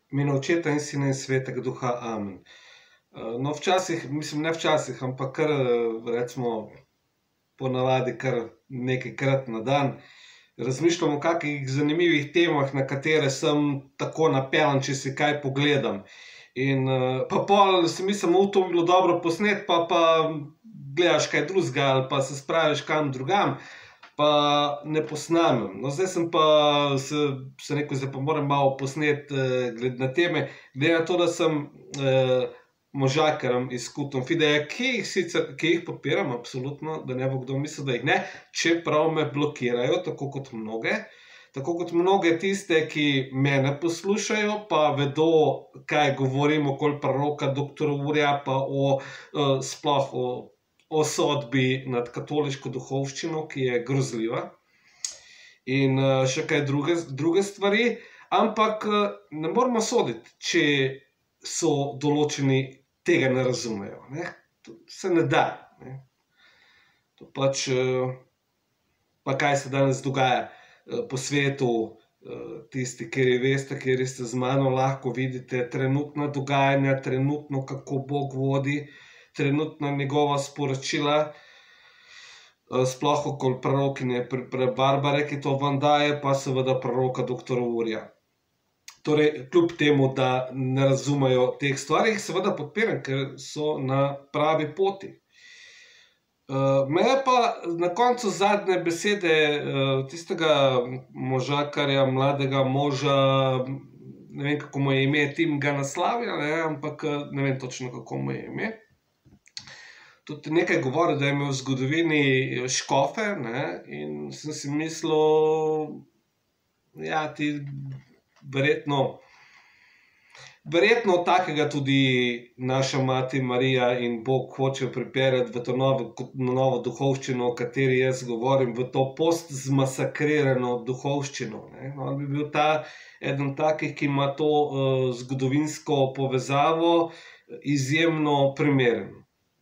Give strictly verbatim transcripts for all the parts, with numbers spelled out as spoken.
imenu Očeta in Sina in Svetega Duha, amen. No, včasih, mislim, ne včasih, ampak kar, recimo, ponavadi kar nekajkrat na dan, razmišljam o kakih zanimivih temah, na katere sem tako napeljan, če si kaj pogledam. In pa pol si mislim, u, to bi bilo dobro posnet, pa pa gledaš kaj drugega ali pa se spraviš kam drugam, pa ne posnamem. No, zdaj sem pa se, se rekel, zdaj pa moram malo posnet glede na teme, glede na to, da sem možakarjem iz Kuton Fideja, ki jih sicer, ki jih podpiram, absolutno, da ne bo kdo mislil, da jih ne, čeprav me blokirajo, tako kot mnoge, tako kot mnoge tiste, ki mene poslušajo, pa vedo, kaj govorim okoli preroka doktorja Urja, pa o, sploh o, o sodbi nad katoliško duhovščino, ki je grozljiva, in še kaj druge, druge stvari, ampak ne moramo soditi, če so določeni tega ne razumejo, ne. To se ne da, ne. To pač, pa kaj se danes dogaja po svetu, tisti, kateri veste, kateri ste z mano, lahko vidite trenutna dogajanja, trenutno, kako Bog vodi, trenutna njegova sporočila, sploh okoli prerokinje Barbare, ki to ven daje, pa seveda preroka doktorja Urja. Torej, kljub temu, da ne razumejo teh stvari, jih seveda podpiram, ker so na pravi poti. Me je pa na koncu zadnje besede tistega možakarja, mladega moža, ne vem, kako mu je ime, Tim ga naslavlja, ne, ampak ne vem točno, kako mu je ime. Tudi nekaj govori, da je imel v zgodovini škofe, ne, in sem si mislil, ja, ti verjetno, verjetno takega tudi naša mati Marija in Bog hočejo pripeljati v to novo, novo duhovščino, o kateri jaz govorim, v to post zmasakrirano duhovščino, ne. On bi bil ta, eden takih, ki ima to zgodovinsko povezavo, izjemno primeren.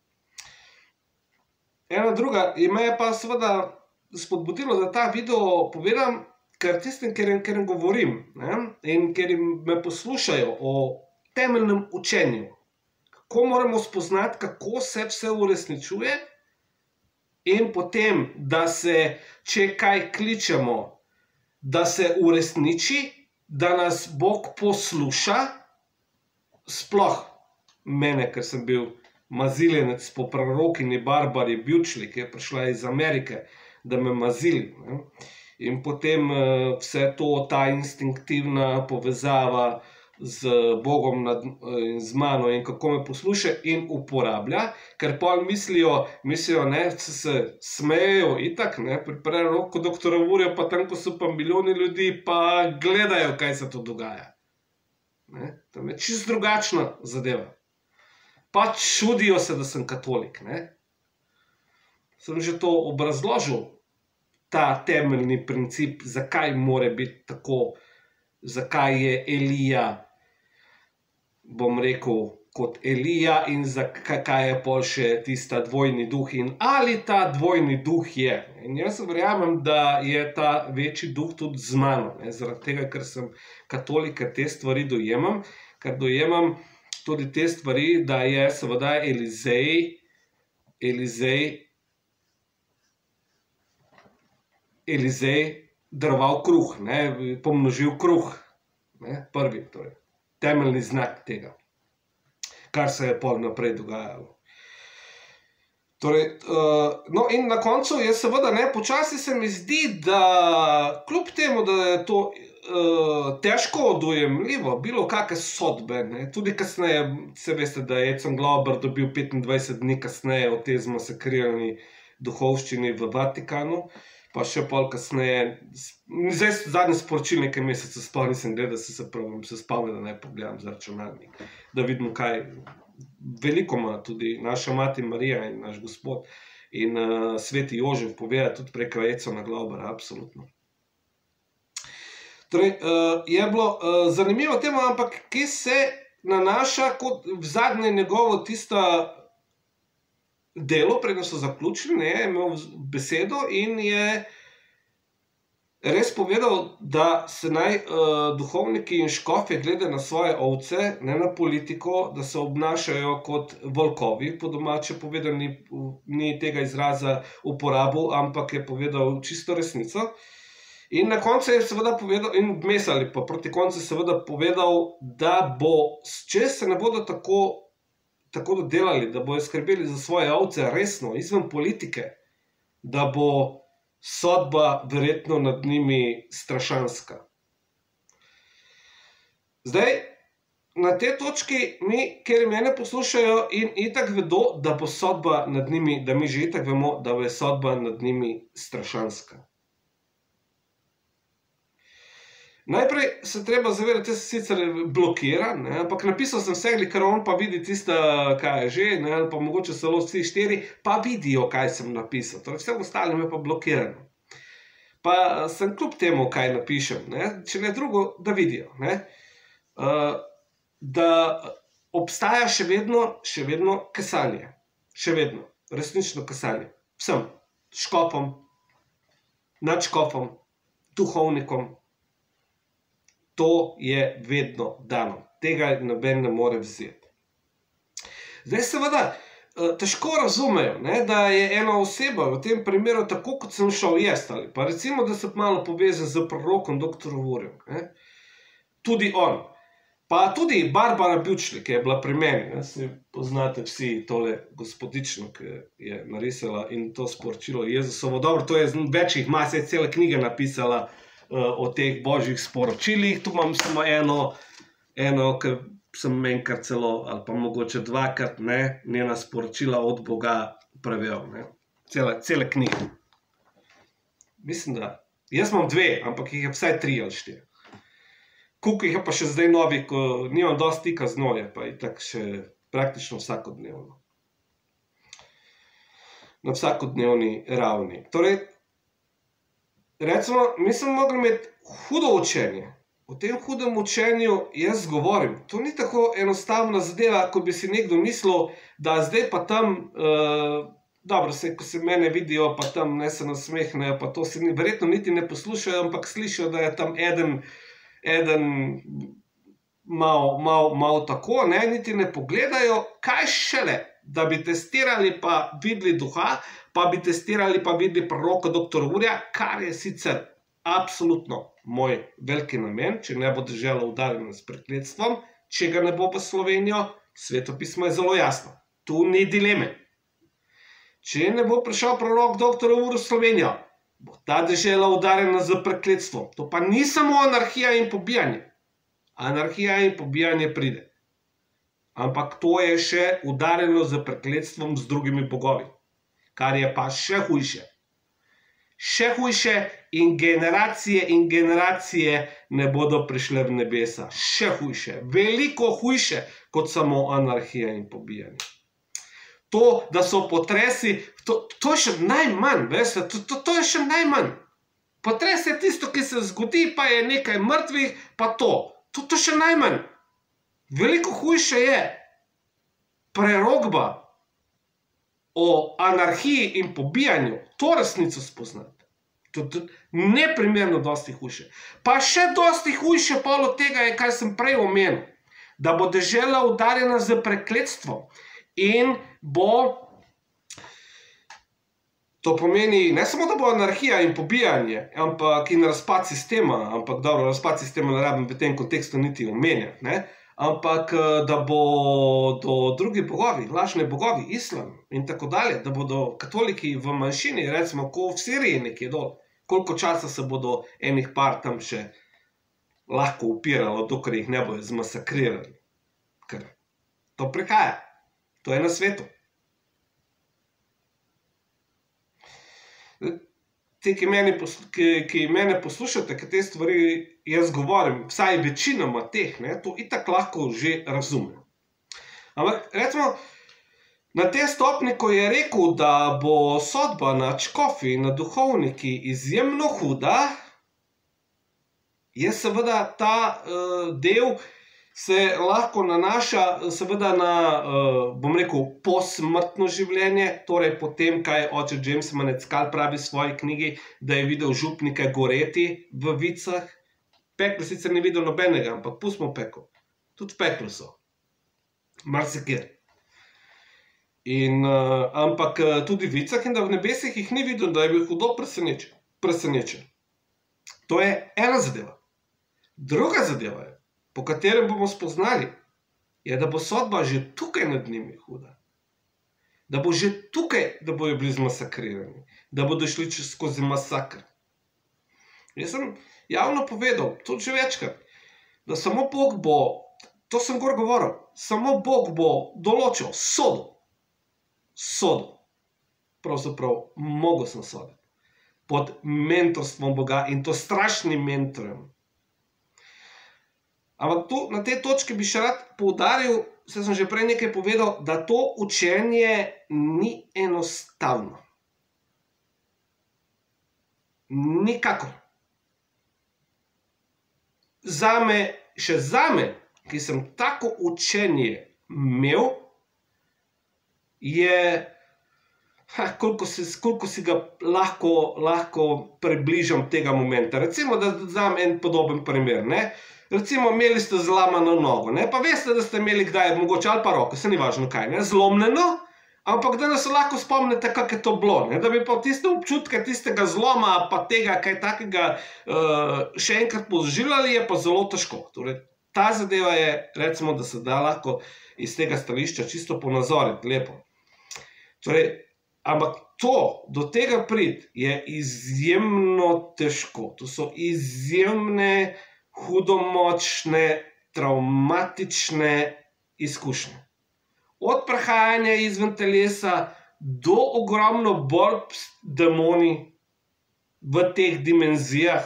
Ena druga, me je pa seveda spodbudilo, da ta video povedam, ker tistim, katerim govorim, ne, in ker me poslušajo o temeljnem učenju, kako moramo spoznati, kako se vse uresničuje, in potem, da se, če kaj kličemo, da se uresniči, da nas Bog posluša, sploh mene, ker sem bil maziljenec po prerokinji Barbari Bučlji, ki je prišla iz Amerike, da me mazili, ne. In potem vse to, ta instinktivna povezava z Bogom in z mano in kako me posluša in uporablja, ker pol mislijo, mislijo, ne, se smejejo itak, ne, pri preroku doktorja Urja, pa tam, ko so pa milijoni ljudi, pa gledajo, kaj se to dogaja. Ne, tam je čisto drugačna zadeva. Pa čudijo se, da sem katolik, ne. Sem že to obrazložil, ta temeljni princip, zakaj mora biti tako, zakaj je Elija, bom rekel, kot Elija in zakaj je pol še tista dvojni duh in ali ta dvojni duh je. In jaz verjamem, da je ta večji duh tudi z mano, ne, zaradi tega, ker sem katolik, ker te stvari dojemam, ker dojemam tudi te stvari, da je seveda Elizej, Elizej, Elizej daroval kruh, ne, pomnožil kruh, ne, prvi, torej, temeljni znak tega, kar se je pol naprej dogajalo. Torej, no, in na koncu je seveda, ne, počasi se mi zdi, da kljub temu, da je to težko dojemljivo, bilo kakšne sodbe, ne, tudi kasneje, saj veste, da je Edson Glauber dobil petindvajset dni kasneje o tej zmasakrirani duhovščini v Vatikanu, pa še pol kasneje, zdaj zadnje sporočil nekaj mesecev sploh nisem gledal, se se pravim, se spomnim, da naj pogledam za računalnik, da vidim, kaj, veliko ima tudi naša mati Marija in naš Gospod in sveti Jožef povedal tudi preko Edsona Glaubera, absolutno. Torej, je bilo zanimivo tema, ampak ki se nanaša kot v zadnje njegovo tista delo, preden so zaključili, ne, je imel besedo in je res povedal, da se naj uh, duhovniki in škofje gledajo na svoje ovce, ne na politiko, da se obnašajo kot volkovi, po domače povedal, ni, ni tega izraza uporabil, ampak je povedal čisto resnico. In na koncu je seveda povedal, in vmes ali pa proti koncu seveda povedal, da bo, če se ne bodo tako, tako dodelali, da bojo skrbeli za svoje ovce resno, izven politike, da bo sodba verjetno nad njimi strašanska. Zdaj, na tej točki mi, ker mene poslušajo in itak vedo, da bo sodba nad njimi, da mi že itak vemo, da bo sodba nad njimi strašanska. Najprej se treba zavedati, jaz sem sicer blokiran, ne, ampak napisal sem vse, ker on pa vidi tista, kaj je že, ne, ali pa mogoče celo vsi štiri, pa vidijo, kaj sem napisal. Torej, vse ostalo je pa blokirano. Pa sem kljub temu, kaj napišem, ne, če ne drugo, da vidijo, ne, uh, da obstaja še vedno, še vedno kesanje. Še vedno, resnično kesanje. Vsem, škofom, nadškofom, duhovnikom. To je vedno dano. Tega noben ne more vzeti. Zdaj seveda težko razumejo, ne, da je ena oseba v tem primeru tako, kot sem šel jaz, ali pa recimo, da sem malo povezan z prorokom doktorom Urjem. Ne. Tudi on. Pa tudi Barbara Bučli, ki je bila pri meni. Ne, si poznate vsi tole gospodično, ki je narisala in to sporočilo Jezusovo. Dobro, to je več jih ima, se je cele knjige napisala o teh božjih sporočilih. Tu imam samo eno, eno, ki sem enkrat celo, ali pa mogoče dvakrat, ne, njena sporočila od Boga prevel, ne. Cele, cele knjige. Mislim, da. Jaz imam dve, ampak jih je vsaj tri ali štiri. Koliko jih je pa še zdaj novi, ko nimam dosti stika z njo, je pa itak še praktično vsakodnevno. Na vsakodnevni ravni. Torej, recimo, mi smo mogli imeti hudo učenje. O tem hudem učenju jaz govorim. To ni tako enostavna zadeva, ko bi si nekdo mislil, da zdaj pa tam, uh, dobro, se, ko se mene vidijo, pa tam ne se nasmehnejo, pa to se ni, verjetno niti ne poslušajo, ampak slišijo, da je tam eden, eden malo, malo, malo tako, ne, niti ne pogledajo, kaj šele, da bi testirali pa videli duha, pa bi testirali pa videli proroka doktor Urja, kar je sicer absolutno moj veliki namen, če ne bo dežela udarjena s prekletstvom, če ga ne bo v Slovenijo, svetopismo je zelo jasno. Tu ni dileme. Če ne bo prišel prorok doktor Ur v Slovenijo, bo ta dežela udarjena z prekletstvom. To pa ni samo anarhija in pobijanje. Anarhija in pobijanje pride. Ampak to je še udarjeno z prekletstvom z drugimi bogovi. Kar je pa še hujše. Še hujše in generacije in generacije ne bodo prišle v nebesa. Še hujše. Veliko hujše kot samo anarhija in pobijanje. To, da so potresi, to, to je še najmanj, veste, to, to, to je še najmanj. Potres je tisto, ki se zgodi, pa je nekaj mrtvih, pa to. To, to še najmanj. Veliko hujše je prerokba o anarhiji in pobijanju, to resnico spoznati. To je neprimerno dosti hujše. Pa še dosti hujše pol od tega je, kaj sem prej omenil, da bo dežela udarjena z prekletstvom in bo, to pomeni, ne samo, da bo anarhija in pobijanje, ampak in razpad sistema, ampak dobro, razpad sistema ne rabim v tem kontekstu niti omenjati, ne, ampak da bodo drugi bogovi, lažni bogovi, islam in tako dalje, da bodo katoliki v manjšini, recimo, ko v Siriji nekje dol, koliko časa se bodo enih par tam še lahko upiralo, dokler jih ne bojo zmasakrirali. Ker to prihaja. To je na svetu. Ti, ki mene, ki, ki mene poslušate, ki te stvari jaz govorim, vsaj večinoma teh, ne, to itak lahko že razumem. Ampak, recimo, na te stopni, ko je rekel, da bo sodba nad škofi in nad duhovniki izjemno huda, je seveda ta uh, del se lahko nanaša seveda na, bom rekel, posmrtno življenje, torej potem, kaj oče James Manetskal pravi v svoji knjigi, da je videl župnike goreti v vicah. Peklo sicer ni videl nobenega, ampak pustimo peklo. Tudi peklo so. Marsikjer. In, ampak tudi v vicah in da v nebesih jih ni videl, da je bil hudo presenečen. To je ena zadeva. Druga zadeva je, po katerem bomo spoznali, je, da bo sodba že tukaj nad njimi huda. Da bo že tukaj, da bojo bili zmasakrirani. Da bodo šli skozi masakr. Jaz sem javno povedal, tudi že večkrat, da samo Bog bo, to sem gor govoril, samo Bog bo določil sodo. Sodo. Pravzaprav mogel sem soditi. Pod mentorstvom Boga in to strašnim mentorjem. Ampak tu, na tej točki bi še rad poudaril, saj sem že prej nekaj povedal, da to učenje ni enostavno. Nikakor. Zame, še zame, ki sem tako učenje imel, je, ha, koliko si, koliko si ga lahko, lahko približam tega momenta. Recimo, da dam en podoben primer, ne. Recimo, imeli ste zlamano nogo, ne, pa veste, da ste imeli kdaj, mogoče ali pa roko, se ni važno kaj, ne, zlomljeno, ampak danes se lahko spomnite, kak je to bilo, ne, da bi pa tiste občutke tistega zloma, pa tega, kaj takega uh, še enkrat poživljali, je pa zelo težko. Torej, ta zadeva je, recimo, da se da lahko iz tega stališča čisto ponazoriti, lepo. Torej, ampak to, do tega priti, je izjemno težko. To so izjemne, hudomočne, travmatične izkušnje. Od prehajanja izven telesa do ogromno borb s demoni v teh dimenzijah.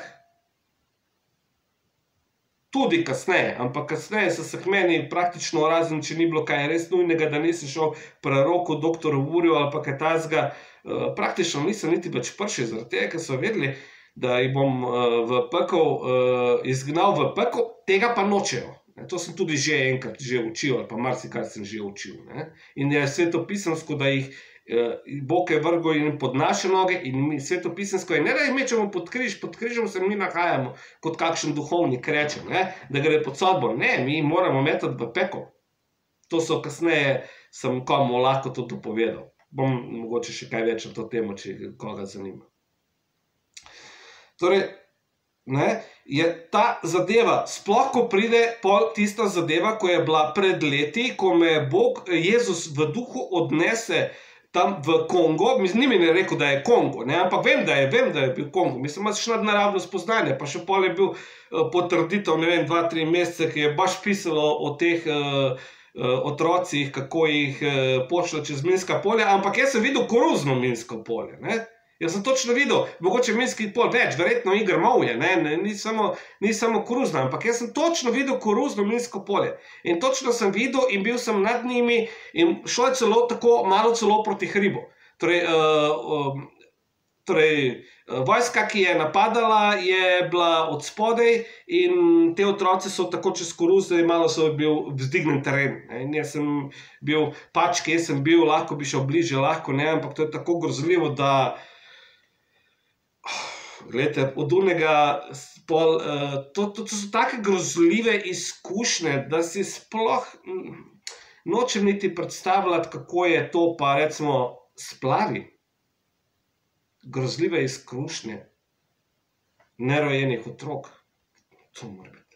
Tudi kasneje, ampak kasneje so se k meni praktično, razen če ni bilo kaj res nujnega, da nisem šel preroku, doktoru Urju ali pa kaj tazga, praktično nisem niti več prši, zaradi tega, ker so vedeli, da jih bom v pekel izgnal v pekel, tega pa nočejo. To sem tudi že enkrat že učil, ali pa marsikaj sem že učil. In je svetopisemsko, da jih Bog je vrgel in pod naše noge in mi svetopisemsko je, ne da jih mečemo pod križ, pod križem se mi nahajamo kot kakšen duhovnik reče, da gre pod sodbo. Ne, mi moramo metati v pekel. To so kasneje, sem komu lahko to povedal. Bom mogoče še kaj več na to temo, če koga zanima. Torej, ne, je ta zadeva, sploh ko pride pol tista zadeva, ko je bila pred leti, ko me Bog, Jezus v duhu odnese tam v Kongo, ni mi ne rekel, da je Kongo, ne, ampak vem, da je, vem, da je bil Kongo, mislim, imaš nadnaravno spoznanje, pa še pol je bil potrditev, ne vem, dva, tri mesece, ki je baš pisalo o teh uh, uh, otrocih, kako jih uh, pošlja čez minska polja, ampak jaz sem videl koruzno minsko polje, ne. Jaz sem točno videl, mogoče minski pol več, verjetno Igor Mavje, ne, ni samo, ni samo koruzno, ampak jaz sem točno videl koruzno minsko polje. In točno sem videl in bil sem nad njimi in šlo je celo tako, malo celo proti hribu. Torej, uh, uh, torej uh, vojska, ki je napadala, je bila od spodaj in te otroci so tako čez koruzo in malo so bil vzdignen teren. Ne. In jaz sem bil pač, kje sem bil, lahko bi šel bliže, lahko ne, ampak to je tako grozljivo, da Glejte, od unega, pol, uh, to, to, to so take grozljive izkušnje, da si sploh nočem niti predstavljati, kako je to pa recimo splavi. Grozljive izkušnje nerojenih otrok. To mora biti.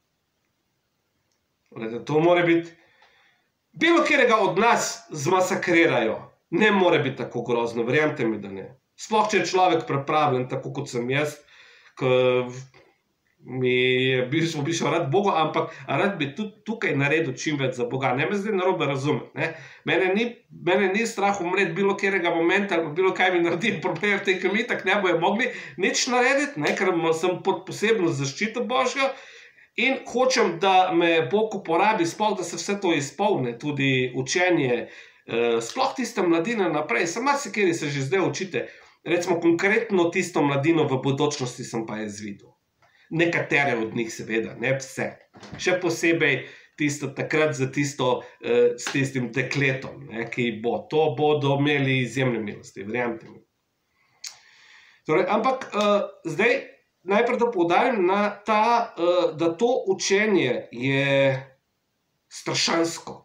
Glejte, to mora biti, bilo kjerega od nas zmasakrirajo. Ne more biti tako grozno, verjemite mi, da ne. Sploh, če je človek pripravljen, tako kot sem jaz, ki mi je bil bišel rad Bogu, ampak rad bi tudi tukaj naredil čim več za Boga. Ne me zdaj narobe razumeti, ne. Mene ni, mene ni strah umreti bilo kjerega momenta, ali bilo kaj mi naredim, problem v tem, ker mi tak ne bojo mogli nič narediti, ne, ker sem pod posebno zaščito Božjo in hočem, da me Bog uporabi, sploh, da se vse to izpolne, tudi učenje, sploh tista mladina naprej, sem marsikeri se že zdaj učite, recimo konkretno tisto mladino v bodočnosti sem pa jaz videl. Nekatere od njih seveda, ne vse. Še posebej tisto takrat za tisto uh, s tistim dekletom, ne, ki bo. To bodo imeli izjemne milosti, verjamete mi. Torej, ampak uh, zdaj najprej da poudarim na ta, uh, da to učenje je strašansko.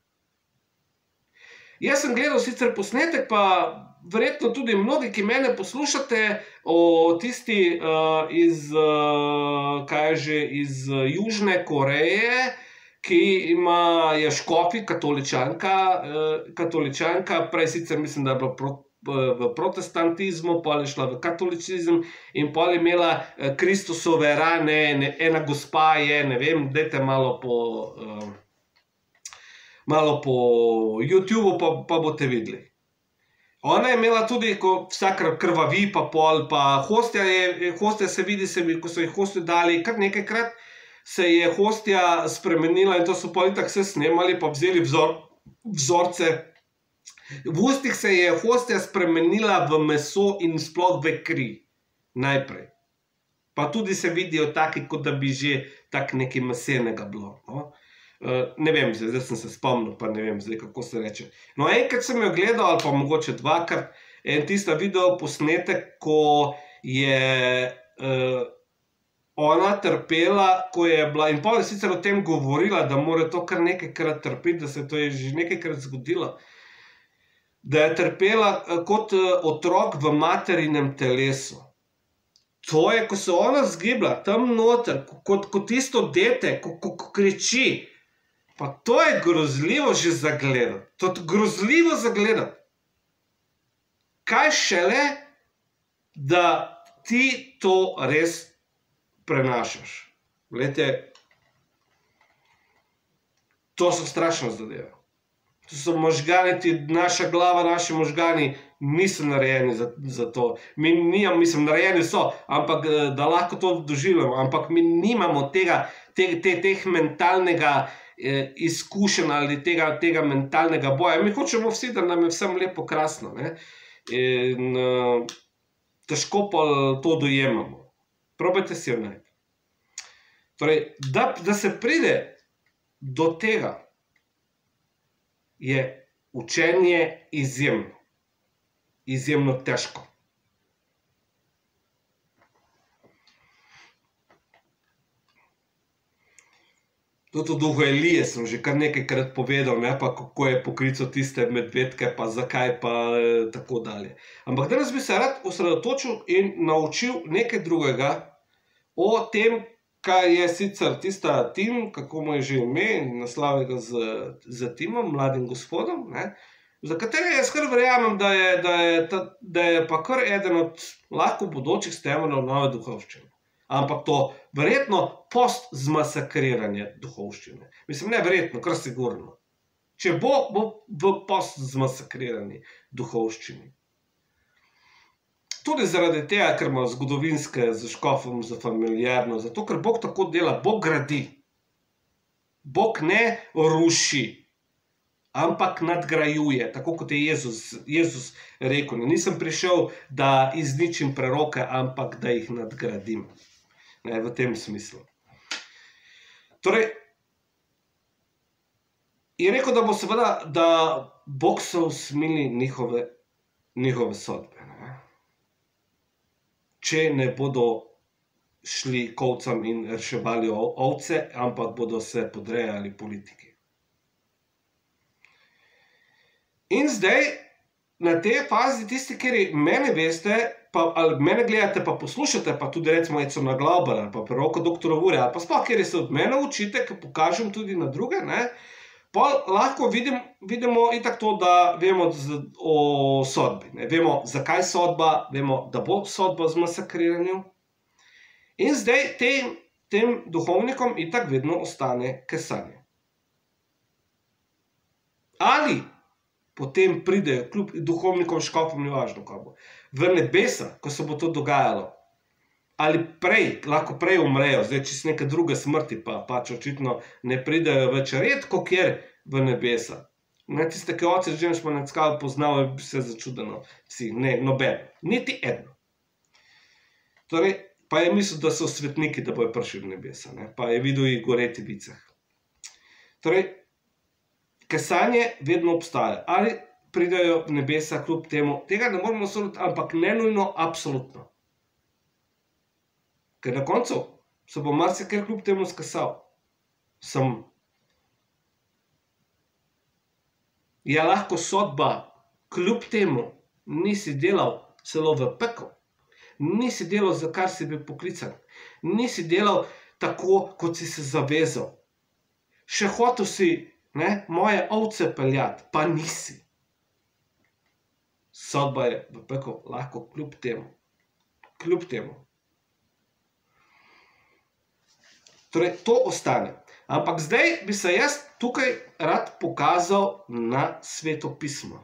Jaz sem gledal sicer posnetek, pa verjetno tudi mnogi, ki mene poslušate, o tisti uh, iz, uh, kaj že, iz Južne Koreje, ki ima, je škofi, katoličanka, uh, katoličanka, prej sicer mislim, da je bila pro, v protestantizmu, pol je šla v katolicizem in pol je imela Kristusove rane, ne, ena gospa je, ne vem, dajte malo po... Uh, malo po YouTubeu, pa, pa boste videli. Ona je imela tudi, ko vsak krvavi, pa pol, pa hostja, je, hostja se vidi, se vidi, ko so jih hostjo dali, kar nekajkrat se je hostja spremenila in to so pol itak vse snemali, pa vzeli vzor, vzorce. V ustih se je hostja spremenila v meso in sploh v kri. Najprej. Pa tudi se vidijo taki, kot da bi že tak nekaj mesenega bilo, no. Uh, ne vem, zdaj, zdaj sem se spomnil, pa ne vem, zdaj, kako se reče. No, enkrat sem jo gledal, ali pa mogoče dvakrat, en tista video posnetek, ko je uh, ona trpela, ko je bila, in pa je sicer o tem govorila, da mora to kar nekajkrat trpiti, da se to je že nekajkrat zgodilo, da je trpela uh, kot uh, otrok v materinem telesu. To je, ko se ona zgibla, tam noter, kot, kot tisto dete, ko, ko, ko kriči. Pa to je grozljivo že zagledati. To je grozljivo zagledati. Kaj šele, da ti to res prenašaš. Glejte, to so strašne zadeve. To so možgani, ti, naša glava, naši možgani niso narejeni za, za to. Mi nijam, mislim, narejeni so, ampak da lahko to doživljamo, ampak mi nimamo tega, te, te, teh mentalnega izkušenj ali tega, tega mentalnega boja. Mi hočemo vsi, da nam je vsem lepo, krasno, ne? In uh, težko pa to dojemamo. Probajte si jo najti. Torej, da, da se pride do tega, je učenje izjemno. Izjemno težko. Tudi v duhu Elije sem že kar nekajkrat povedal, ne, pa kako je poklical tiste medvedke, pa zakaj, pa e, tako dalje. Ampak danes bi se rad osredotočil in naučil nekaj drugega o tem, kaj je sicer tista Tim, kako mu je že ime, naslavega z, z Timom, mladim gospodom, ne, za katerega jaz kar verjamem, da je, da, je ta, da je pa kar eden od lahko bodočih stemeljev nove duhovščine. Ampak to verjetno post zmasakriranje duhovščine. Mislim, ne verjetno, kar sigurno. Če bo, bo v post zmasakrirani duhovščini. Tudi zaradi tega, ker ima zgodovinske z škofom, za familiarno, zato ker Bog tako dela, Bog gradi. Bog ne ruši, ampak nadgrajuje, tako kot je Jezus, Jezus rekel. Nisem prišel, da izničim preroke, ampak da jih nadgradim. Ne, v tem smislu. Torej, je rekel, da bo seveda, da Bog se usmili njihove, njihove sodbe. Ne? Če ne bodo šli kovcam in reševali ovce, ampak bodo se podrejali politiki. In zdaj, na tej fazi, tisti, kjer mene veste, pa, ali mene gledate, pa poslušate, pa tudi recimo Eco na Glauber, ali pa preroko doktora Vure, ali pa sploh, kjer se od mene učite, ker pokažem tudi na druge, ne, pa lahko vidim, vidimo itak to, da vemo z, o sodbi. Ne, vemo, zakaj sodba, vemo, da bo sodba z masakriranjem. In zdaj tem, tem duhovnikom itak vedno ostane kesanje. Ali potem pridejo, kljub duhovnikom, škofom, ni važno, kaj bo, v nebesa, ko se bo to dogajalo, ali prej, lahko prej umrejo, zdaj čist neke druge smrti, pa pač očitno ne pridejo več, redko kjer v nebesa. Ne, tiste, ki oce James Manetskal poznal, bi se začudeno vsi, ne, noben, niti eno. Torej, pa je mislil, da so svetniki, da bojo prišli v nebesa, ne, pa je videl jih goreti v vicah. Torej, kesanje vedno obstaja. Ali pridejo v nebesa kljub temu, tega ne moramo soditi, ampak ne nujno absolutno. Ker na koncu se bo marsikaj kljub temu skesal. Sem. Je lahko sodba kljub temu, nisi delal celo v pekel, nisi delal, za kar si bil poklican, nisi delal tako, kot si se zavezal. Še hotel si, ne, moje ovce peljati, pa nisi. Sodba je v pekel lahko kljub temu. Kljub temu. Torej, to ostane. Ampak zdaj bi se jaz tukaj rad pokazal na Sveto pismo.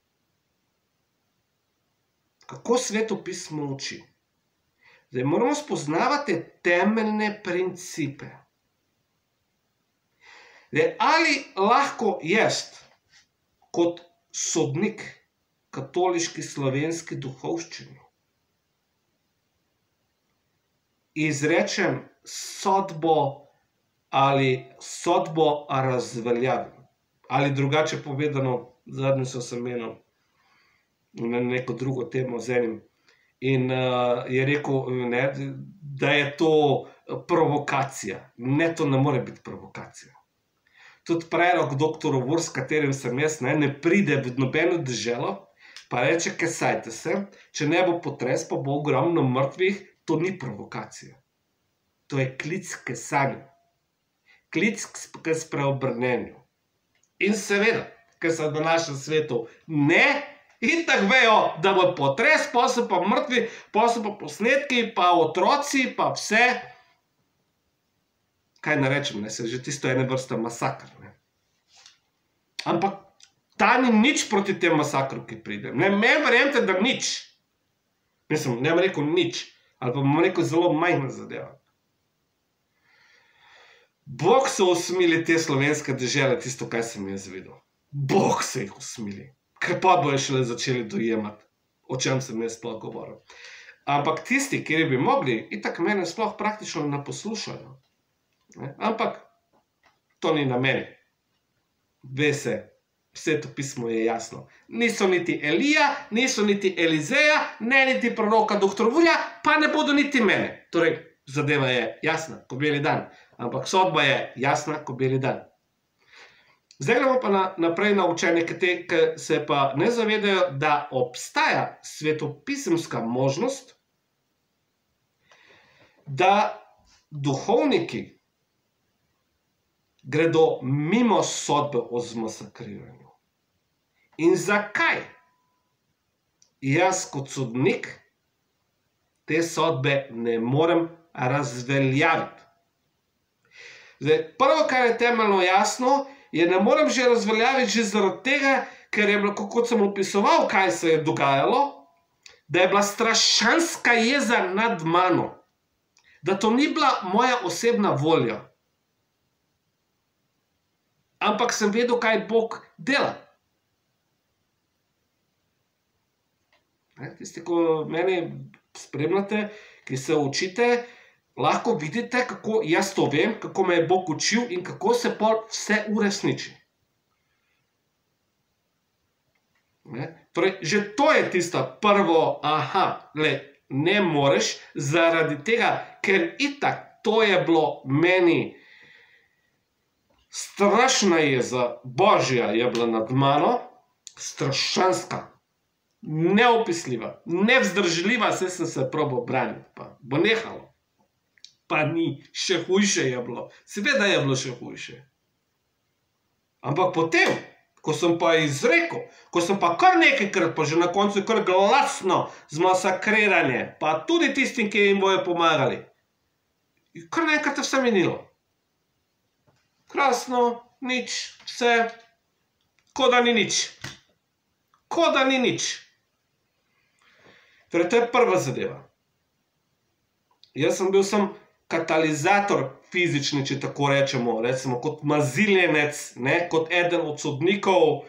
Kako Sveto pismo uči? Zdaj moramo spoznavati temeljne principe. Zdaj, ali lahko jaz kot sodnik katoliški slovenski duhovščini izrečem sodbo ali sodbo razveljavim. Ali drugače povedano, zadnji so se menil na neko drugo temo z enim in uh, je rekel, ne, da je to provokacija. Ne, to ne more biti provokacija. Tudi prerok doktor Ovor, s katerim sem jaz, ne, ne pride v nobeno deželo, pa reče, kesajte se, če ne bo potres, pa bo ogromno mrtvih, to ni provokacija. To je klic k kesanju. Klic k spreobrnenju. In seveda, ker se v današnjem svetu ne, in tako vejo, da bo potres, pa so pa mrtvi, pa so pa posnetki, pa otroci, pa vse. Kaj ne rečem, ne, se že tisto ene vrste masakr. Ne. Ampak ta ni nič proti tem masakru, ki pride. Ne, meni verjemte, da nič. Mislim, ne bom rekel nič, ali pa bom rekel zelo majhna zadeva. Bog se usmili te slovenske dežele, tisto, kaj sem jaz videl. Bog se jih usmili. Ker pa bojo šele začeli dojemati, o čem sem jaz sploh govoril. Ampak tisti, kjer bi mogli, itak mene sploh praktično ne poslušajo. Ne? Ampak to ni na meni. Ve se, Sveto pismo je jasno. Niso niti Elija, niso niti Elizeja, ne niti proroka doktor Vulja, pa ne bodo niti mene. Torej, zadeva je jasna, ko beli dan. Ampak sodba je jasna, ko beli dan. Zdaj gremo pa na, naprej na učenje, ki se pa ne zavedajo, da obstaja svetopisemska možnost, da duhovniki gredo mimo sodbe o zmasakriranju. In zakaj jaz kot sodnik te sodbe ne morem razveljaviti? Zdaj, prvo, kar je temeljno jasno, je ne morem že razveljaviti že zaradi tega, ker je bilo, kot sem opisoval, kaj se je dogajalo, da je bila strašanska jeza nad mano. Da to ni bila moja osebna volja. Ampak sem vedel, kaj Bog dela. Tisti, ko mene spremljate, ki se učite, lahko vidite, kako jaz to vem, kako me je Bog učil in kako se pol vse uresniči. Ne? Torej, že to je tista prvo, aha, le, ne moreš, zaradi tega, ker itak to je bilo meni strašna jeza, Božja je bila nad mano, strašanska, neopisljiva, nevzdržljiva, saj sem se probal braniti, pa bo nehalo. Pa ni, še hujše je bilo. Seveda je bilo še hujše. Ampak potem, ko sem pa izrekel, ko sem pa kar nekajkrat, pa že na koncu kar glasno zmasakriranje, pa tudi tistim, ki jim bojo pomagali, kar nekaj vse minilo. Krasno, nič, vse, ko da ni nič. Ko da ni nič. Torej, to je prva zadeva. Jaz sem bil sem katalizator fizični, če tako rečemo, recimo kot maziljenec, ne, kot eden od sodnikov,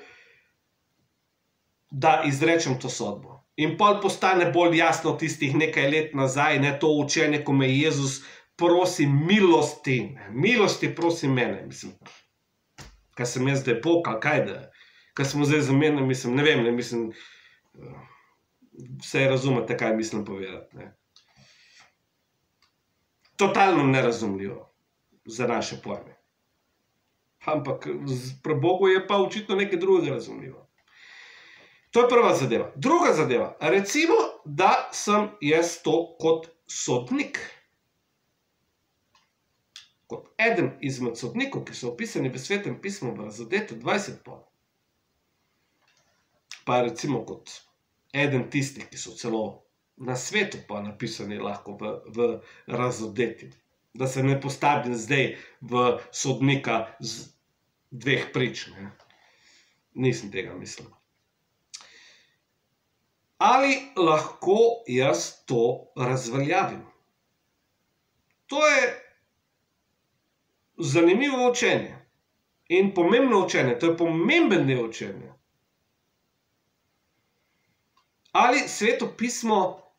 da izrečem to sodbo. In pol postane bolj jasno tistih nekaj let nazaj, ne, to učenje, ko me Jezus prosi milosti, milosti prosi mene, mislim. kaj sem jaz zdaj Bog, ali kaj da, kaj smo zdaj zamenjali, mislim, ne vem, ne mislim, vse razumete, kaj mislim povedati, ne. Totalno nerazumljivo za naše pojme. Ampak pri Bogu je pa očitno nekaj drugega razumljivo. To je prva zadeva. Druga zadeva. Recimo, da sem jaz to kot sodnik. Kot eden izmed sodnikov, ki so opisani v Svetem pismu v Razodetu dvajset pol. Pa recimo kot eden tistih, ki so celo na svetu pa napisani lahko v, v Razodeti. Da se ne postavim zdaj v sodnika z dveh prič. Ne? Nisem tega mislil. Ali lahko jaz to razveljavim? To je zanimivo učenje in pomembno učenje. To je pomemben del učenja. Ali Sveto pismo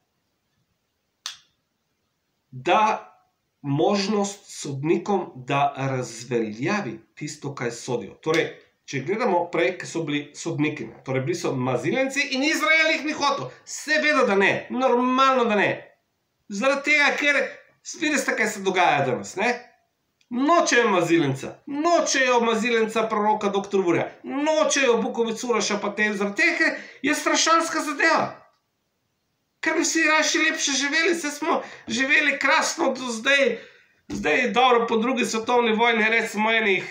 da možnost sodnikom, da razveljavi tisto, kaj sodijo. Torej, če gledamo prej, ki so bili sodniki, torej bili so maziljenci in Izrael jih ni hotel. Seveda, da ne. Normalno, da ne. Zaradi tega, ker vidite, kaj se dogaja danes, ne? Nočejo maziljenca, nočejo maziljenca proroka doktor Vurja, nočejo Bukovic Uroša pa te, zaradi tega je strašanska zadeva. Ker bi vsi raši lepše živeli, vse smo živeli krasno do zdaj, zdaj dobro po drugi svetovni vojni, recimo enih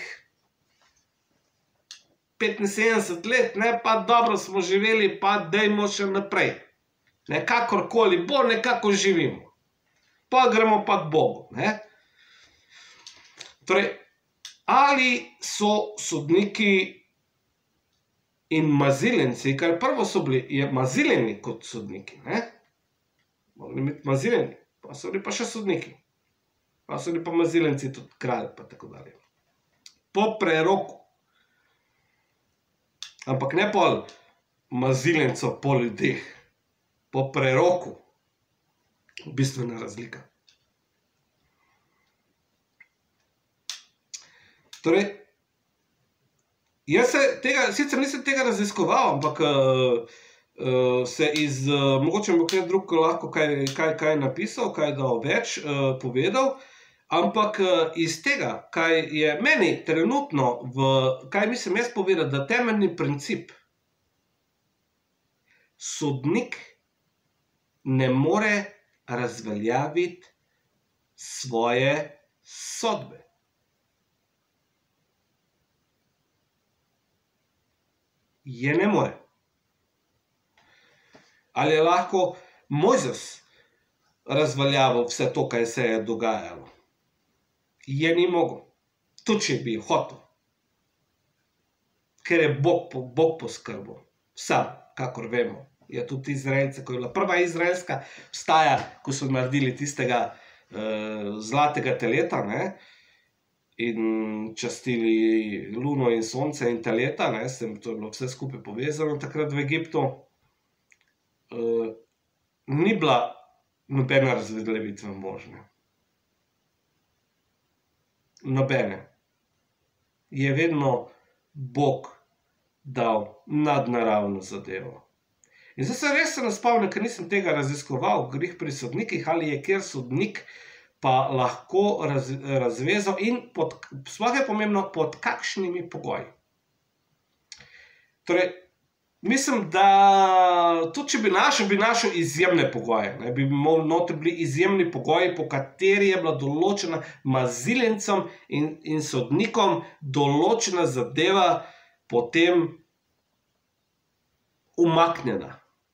petinsedemdeset let, ne, pa dobro smo živeli, pa dajmo še naprej. Ne, kakorkoli bo, nekako živimo. Pa gremo pa k Bogu, ne. Torej, ali so sodniki in maziljenci, kar prvo so bili, je maziljeni kot sodniki, ne. Mogli biti maziljeni, pa so bili pa še sodniki. Pa so bili pa maziljenci tudi kralj, pa tako dalje. Po preroku. Ampak ne pol maziljencev po ljudeh. Po preroku. Bistvena razlika. Torej, jaz se tega, sicer nisem tega raziskoval, ampak uh, uh, se iz, uh, mogoče bo kaj drug lahko kaj, kaj, kaj napisal, kaj dal več uh, povedal, ampak uh, iz tega, kaj je meni trenutno, v, kaj mislim jaz povedati, da temeljni princip, sodnik ne more razveljaviti svoje sodbe. Je ne more. Ali je lahko Mojzes razveljavil vse to, kaj se je dogajalo? Je ni mogel. Tudi če bi hotel. Ker je Bog, Bog poskrbel. Sam, kakor vemo, je tudi Izraelce, ko je bila prva izraelska vstaja, ko so naredili tistega uh, zlatega teleta, ne, in častili luno in sonce in teleta, ne, sem, to je bilo vse skupaj povezano takrat v Egiptu, uh, ni bila nobena razveljavitva možna. Nobene. Je vedno Bog dal nadnaravno zadevo. In zdaj se res se ne spomnim, ker nisem tega raziskoval, grih pri sodnikih, ali je kjer sodnik pa lahko raz, razvezal in pod, sploh je pomembno, pod kakšnimi pogoji. Torej, mislim, da tudi če bi našel, bi našel izjemne pogoje. Ne, bi notri bili izjemni pogoji, po kateri je bila določena maziljencem in, in sodnikom določena zadeva potem umaknjena.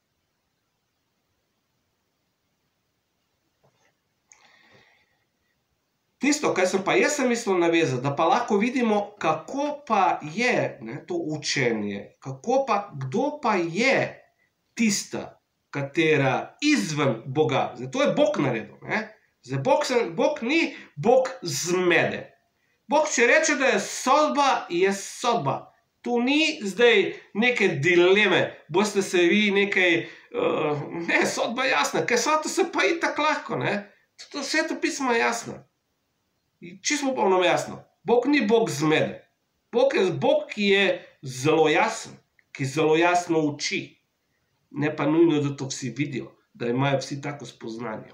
Tisto, kaj sem pa jaz sem mislil navezati, da pa lahko vidimo, kako pa je, ne, to učenje, kako pa, kdo pa je tista, katera izven Boga. Zdaj, to je Bog naredil. Ne? Zdaj, Bog, se, Bog ni Bog zmede. Bog, če reče, da je sodba, je sodba. Tu ni zdaj neke dileme, boste se vi nekaj, uh, ne, sodba je jasna, ker sodba se pa itak lahko, ne. To Sveto pismo je jasno. Čisto popolnoma jasno. Bog ni Bog zmede. Bog je Bog, ki je zelo jasen, ki zelo jasno uči. Ne pa nujno, da to vsi vidijo, da imajo vsi tako spoznanje.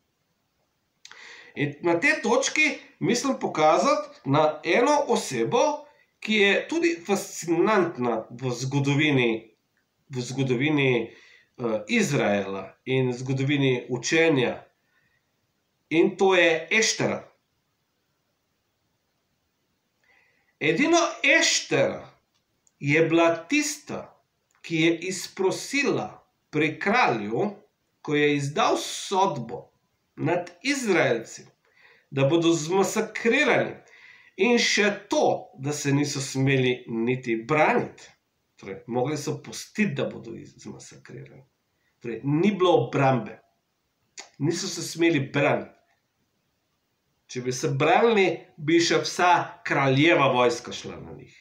In na tej točki mislim pokazati na eno osebo, ki je tudi fascinantna v zgodovini, v zgodovini uh, Izraela in zgodovini učenja. In to je Eštera. Edino Eštera je bila tista, ki je izprosila pri kralju, ko je izdal sodbo nad Izraelci, da bodo zmasakrirani. In še to, da se niso smeli niti braniti. Torej, mogli so pustiti, da bodo zmasakrirani. Torej, ni bilo obrambe. Niso se smeli braniti. Če bi se branili, bi še vsa kraljeva vojska šla na njih.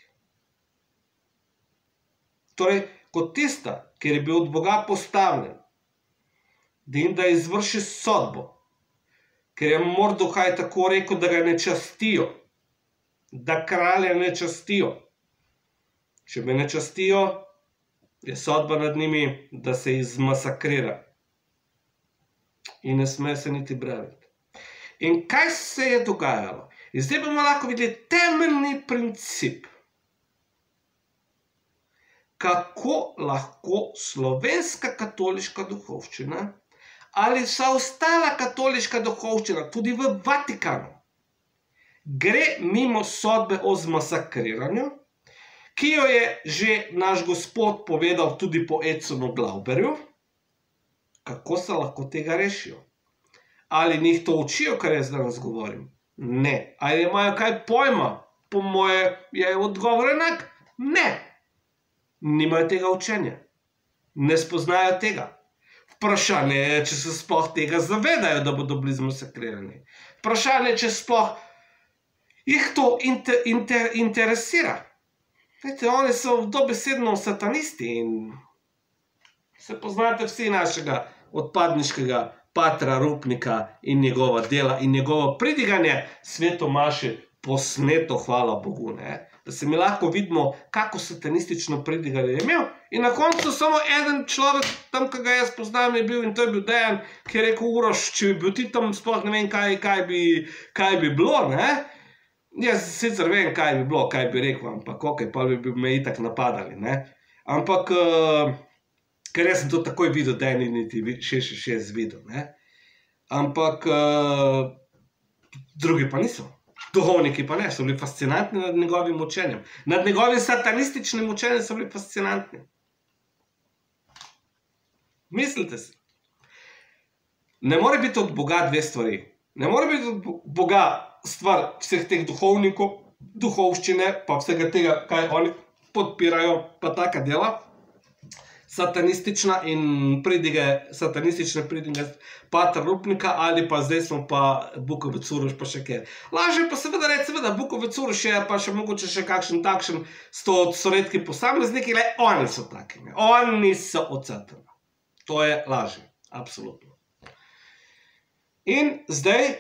Torej, kot tista, ker je bil od Boga postavljen, da jim da izvrši sodbo, ker je Mordohaj tako rekel, da ga ne častijo, da kralja ne častijo. Če me ne častijo, je sodba nad njimi, da se jih zmasakrira. In ne sme se niti braniti. In kaj se je dogajalo? In zdaj bomo lahko videli temeljni princip, kako lahko slovenska katoliška duhovščina ali vsa ostala katoliška duhovščina, tudi v Vatikanu, gre mimo sodbe o zmasakriranju, ki jo je že naš Gospod povedal tudi po Edsonu Glauberju, kako se lahko tega rešijo. Ali njih to učijo, kar jaz danes govorim? Ne. Ali imajo kaj pojma? Po moje je odgovor enak. Ne. Nimajo tega učenja. Ne spoznajo tega. Vprašanje je, če se sploh tega zavedajo, da bodo bili zmasakrirani. Vprašanje je, če sploh jih to inter, inter, interesira. Vete, oni so dobesedno satanisti in se poznate vsi našega odpadniškega patra Rupnika in njegova dela in njegovo pridiganje svetomaši posneto, hvala Bogu, ne? Da se mi lahko vidimo, kako satanistično pridiganje je imel. In na koncu samo eden človek, tam, ki ga jaz poznam, je bil, in to je bil Dejan, ki je rekel, Uroš, če bi bil ti tam, sploh ne vem, kaj, kaj, bi, kaj bi bilo, ne? Jaz sicer vem, kaj bi bilo, kaj bi rekel, ampak ok, pa bi, bi me itak napadali, ne? Ampak... Uh, ker jaz sem to takoj videl, da je niti še še še videl, ne? Ampak uh, drugi pa niso. Duhovniki pa ne, so bili fascinantni nad njegovim učenjem. Nad njegovim satanističnim učenjem so bili fascinantni. Mislite si. Ne more biti od Boga dve stvari. Ne more biti od Boga stvar vseh teh duhovnikov, duhovščine, pa vsega tega, kaj oni podpirajo, pa taka dela. Satanistična in pridige, satanistične pridige patra Rupnika, ali pa zdaj smo pa Bukovec Uroš pa še kjer. Lažje pa seveda reči, seveda Bukovec Uroš je pa še mogoče še kakšen takšen, so redki posamezniki, le oni so taki, ne? Oni so od Satana. To je lažje, absolutno. In zdaj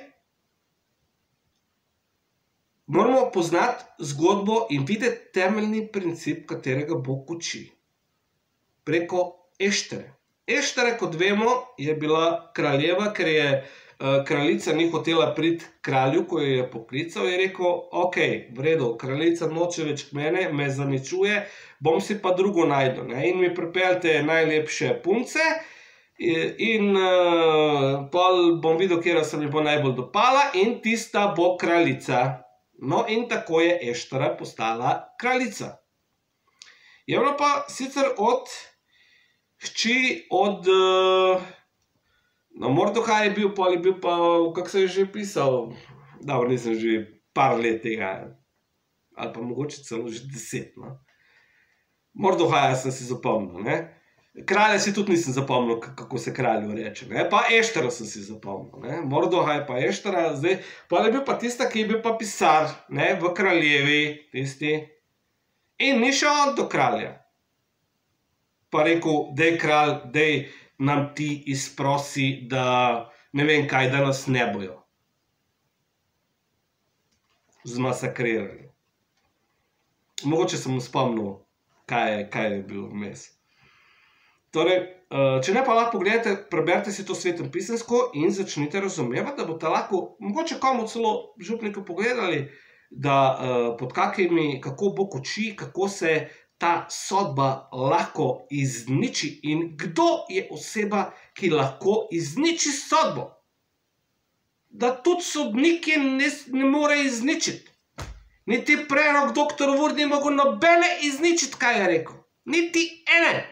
moramo poznati zgodbo in videti temeljni princip, katerega Bog uči. Preko Eštere. Eštere, kot vemo, je bila kraljeva, ker je uh, kraljica ni hotela priti kralju, ko jo je poklical, je rekel, ok, v redu, kraljica noče več k mene, me zaničuje, bom si pa drugo najdel, ne? In mi pripeljte najlepše punce in uh, pol bom videl, kjera se mi bo najbolj dopala in tista bo kraljica. No in tako je Eštera postala kraljica. Je bila pa sicer od hči od, no, Mordohaj je bil, pol je bil pa, kako se je že pisal, dobro, nisem že par let tega, ali pa mogoče celo že deset, no. Mordohaja sem si zapomnil, ne. Kralja si tudi nisem zapomnil, kako se kralju reče, ne. Pa Eštero sem si zapomnil, ne. Mordohaj pa Eštera, zdaj, pol je bil pa tista, ki je bil pa pisar, ne, v kraljevi, tisti. In ni šel on do kralja. Pa rekel, dej kralj, dej nam ti izprosi, da ne vem kaj, da nas ne bojo zmasakrirali. Mogoče sem spomnil, kaj je, kaj je bil vmes. Torej, če ne pa lahko pogledate, preberite si to svetopisemsko in začnite razumevati, da boste lahko, mogoče komu celo župniku pogledali, da pod kakimi, kako Bog uči, kako se ta sodba lahko izniči in kdo je oseba, ki lahko izniči sodbo. Da tudi sodniki ne, ne more izničiti. Niti prerok doktor Vur ni mogel nobene izničiti, kaj je rekel. Niti ene.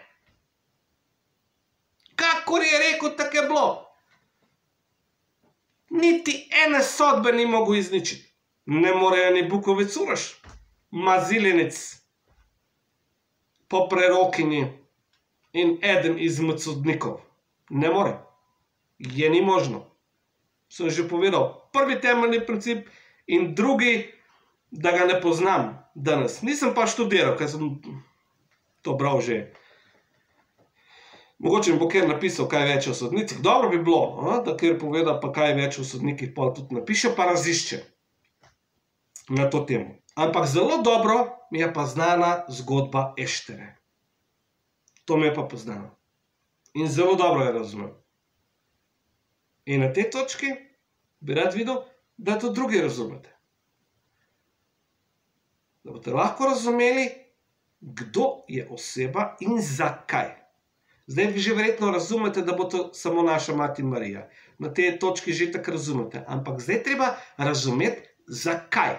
Kakor je rekel, tako je bilo. Niti ene sodbe ni mogel izničiti. Ne morejo ni Bukovec Uroš, Mazilenec, po prerokini in eden izmed sodnikov. Ne more. Je ni možno. Sem že povedal, prvi temeljni princip in drugi, da ga ne poznam danes. Nisem pa študiral, ker sem to bral že. Mogoče mi bo kjer napisal kaj več o sodnicih. Dobro bi bilo, da kjer poveda pa kaj več o sodnikih, pa tudi napiše, pa razišče na to temo. Ampak zelo dobro mi je pa znana zgodba Eštere. To mi je pa poznano. In zelo dobro je razumel. In na tej točki bi rad videl, da to drugi razumete. Da boste lahko razumeli, kdo je oseba in zakaj. Zdaj vi že verjetno razumete, da bo to samo naša mati Marija. Na tej točki že tako razumete. Ampak zdaj treba razumeti, zakaj.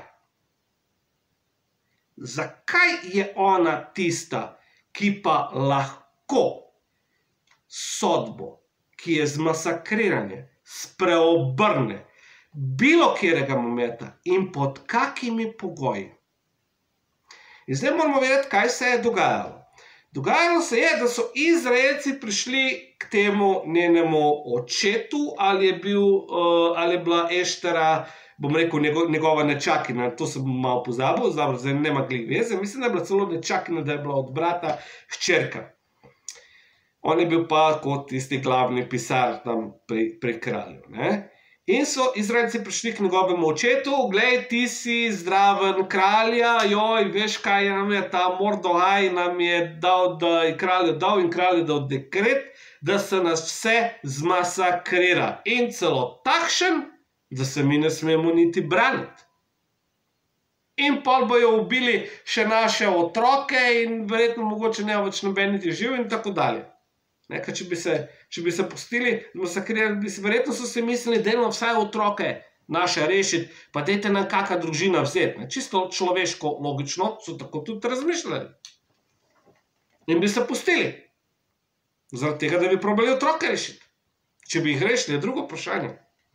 Zakaj je ona tista, ki pa lahko sodbo, ki je zmasakriranje, spreobrne bilo kjerega momenta in pod kakimi pogoji. In zdaj moramo vedeti, kaj se je dogajalo. Dogajalo se je, da so Izraelci prišli k temu njenemu očetu, ali je, bil, ali je bila Eštera, bom rekel, njegova nečakina, to sem malo pozabil, zdaj nema glih veze, mislim, da je bila celo nečakina, da je bila od brata hčerka. On je bil pa kot tisti glavni pisar tam pri, pri kralju. Ne? In so Izraelci prišli k njegovemu očetu, glej, ti si zdraven kralja, joj, veš kaj nam je ta Mordohaj nam je dal, da je kralju dal in kralju dal dekret, da se nas vse zmasakrira. In celo takšen, da se mi ne smemo niti braniti. In pol bojo ubili še naše otroke in verjetno mogoče ne več noben niti živ in tako dalje. Ker če bi se, če bi se pustili zmasakrirati, bi se verjetno so si mislili, da imamo vsaj otroke naše rešiti, pa dajte nam kakšna družina vzeti. Čisto človeško, logično, so tako tudi razmišljali. In bi se pustili. Zaradi tega, da bi probali otroke rešiti. Če bi jih rešili, je drugo vprašanje.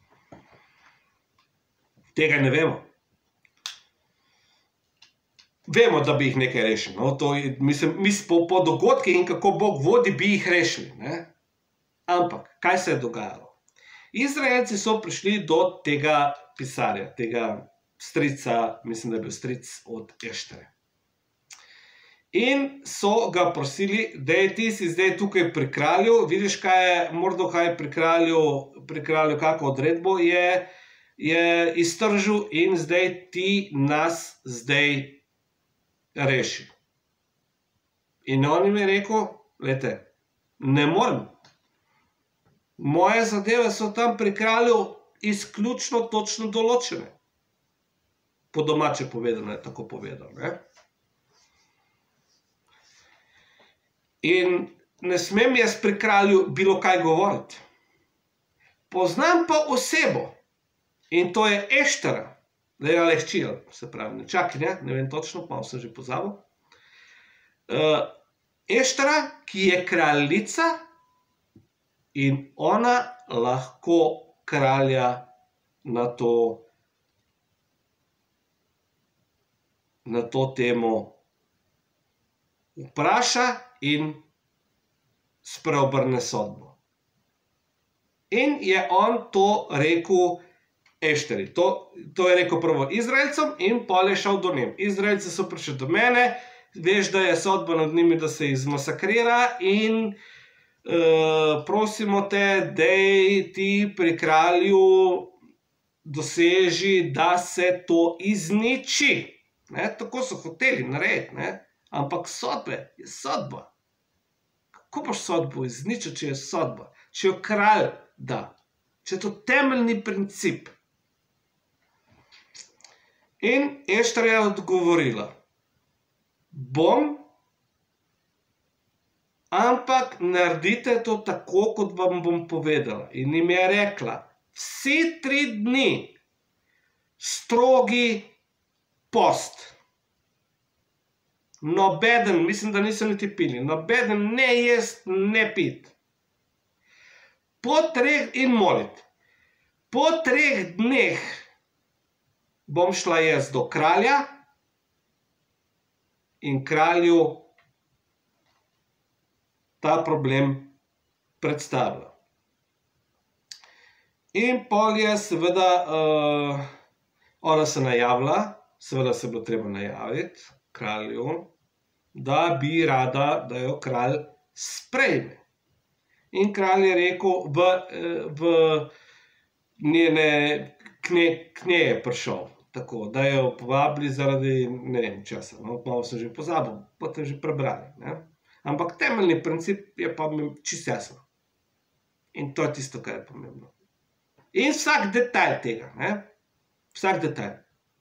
Tega ne vemo. Vemo, da bi jih nekaj rešili. No? To, mislim, mislim, po, po dogodkih in kako Bog vodi, bi jih rešili. Ne? Ampak, kaj se je dogajalo? Izraelci so prišli do tega pisarja, tega strica, mislim, da je bil stric od Eštere. In so ga prosili, da je ti si zdaj tukaj pri kralju, vidiš, kaj je Mordohaj pri kralju, pri kralju kako odredbo je, je iztržil in zdaj ti nas zdaj reši. In on jim je rekel, glejte, ne morem. Moje zadeve so tam pri kralju izključno točno določene. Po domače povedano je tako povedal. Ne? In ne smem jaz pri kralju bilo kaj govoriti. Poznam pa osebo in to je Eštera, da je Alehčija, se pravi nečakinja, ne vem točno, pa sem že pozabil. Eštera, ki je kraljica in ona lahko kralja na to, na to temo vpraša in spreobrne sodbo. In je on to rekel Ešteri. To, to je rekel prvo Izraelcem in pol je šel do njem. Izraelci so prišli do mene, veš, da je sodba nad njimi, da se jih zmasakrira in uh, prosimo te, dej ti pri kralju doseži, da se to izniči. Ne? Tako so hoteli narediti, ne? Ampak sodbe je sodba. Kako boš sodbo izničil, če je sodba? Če jo kralj da. Če je to temeljni princip. In Ešter je odgovorila, bom, ampak naredite to tako, kot vam bom povedala. In jim je rekla, vsi tri dni strogi post. Nobeden, mislim, da niso niti pili, nobeden ne jest, ne pit. Po treh in molit. Po treh dneh bom šla jaz do kralja in kralju ta problem predstavlja. In pol je seveda, uh, ona se najavila, seveda se bilo treba najaviti kralju, da bi rada, da jo kralj sprejme. In kralj je rekel, v, v njene, k nje, k nje je prišel, tako, da jo povabili zaradi, ne vem česa, no, malo sem že pozabil, potem že prebrali, ne. Ampak temeljni princip je pa čisto jasno. In to je tisto, kar je pomembno. In vsak detajl tega, ne, vsak detajl.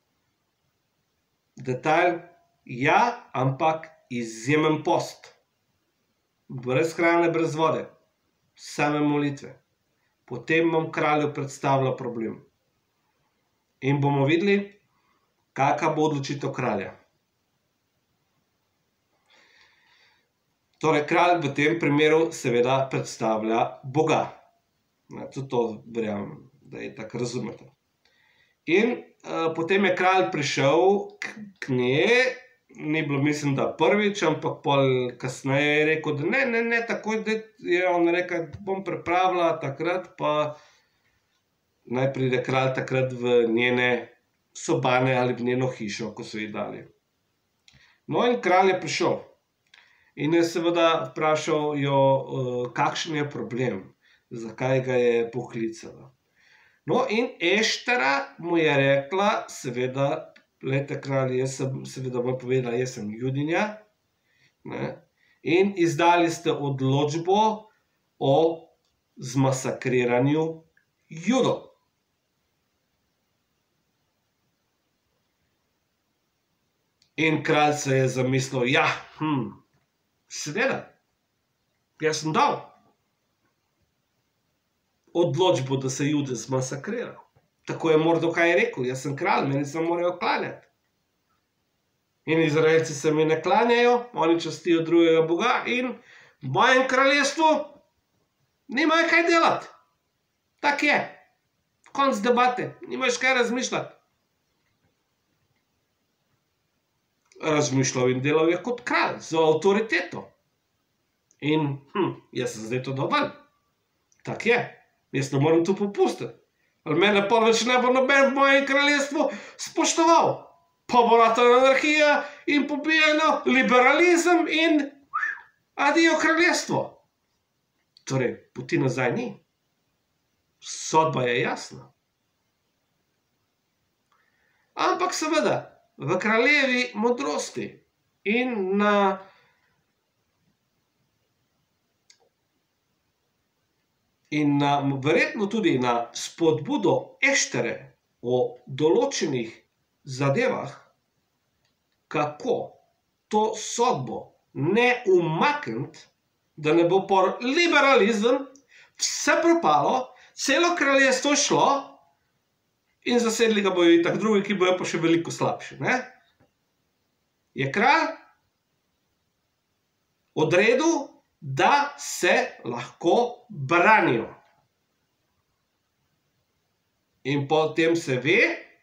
Detajl, ja, ampak izjemen post. Brez hrane, brez vode. Same molitve. Potem bom kralju predstavila problem. In bomo videli, kakva bo odločitev kralja. Torej, kralj v tem primeru seveda predstavlja Boga. Tudi to verjamem, da je tako razumete. In uh, potem je kralj prišel k, k nje, ni bilo, mislim, da prvič, ampak pol kasneje je rekel, da ne, ne, ne, takoj, da je on rekel, bom pripravila takrat, pa naj pride kralj takrat v njene sobane ali v njeno hišo, ko so ji dali. No in kralj je prišel. In je seveda vprašal jo, uh, kakšen je problem, zakaj ga je poklicala. No in Eštera mu je rekla, seveda, glejte kralj, jaz sem, seveda mu je povedala, jaz sem Judinja, ne, in izdali ste odločbo o zmasakriranju Judov. In kralj se je zamislil, ja, hm, seveda, jaz sem dal odločbo, da se Jude zmasakrira. Tako je Mordokaj rekel, jaz sem kralj, meni se morajo klanjati. In Izraelci se mi ne klanjajo, oni častijo drugega Boga in v mojem kraljestvu nimajo kaj delati. Tak je. Konc debate, nimaš kaj razmišljati. Razmišljal in delal je kot kralj, z avtoriteto. In hm, jaz sem zdaj to dal ven. Tak je. Jaz ne morem tu popustiti. Ali mene pa več ne bo noben v mojem kraljestvu spoštoval. Pa bo rata anarhija in pobijeno liberalizem in adijo kraljestvo. Torej, poti nazaj ni. Sodba je jasna. Ampak seveda, v kraljevi modrosti in na in na, verjetno tudi na spodbudo Eštere o določenih zadevah, kako to sodbo ne umakniti, da ne bo por liberalizem, vse propalo, celo kraljestvo šlo in zasedli ga bojo itak drugi, ki bojo pa še veliko slabši. Ne? Je kralj odredil, da se lahko branijo. In potem se ve,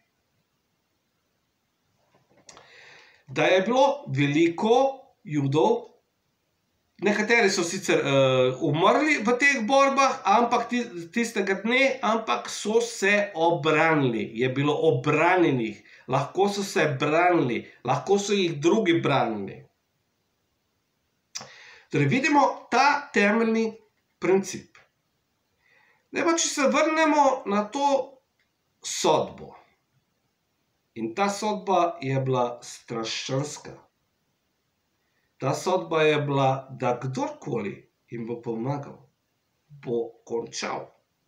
da je bilo veliko Judov, nekateri so sicer uh, umrli v teh borbah, ampak tistega dne, ampak so se obranili. Je bilo obranjenih, lahko so se branili, lahko so jih drugi branili. Torej, vidimo ta temeljni princip. Zdaj pa, če se vrnemo na to sodbo. In ta sodba je bila strašanska. Ta sodba je bila, da kdorkoli jim bo pomagal, bo končal.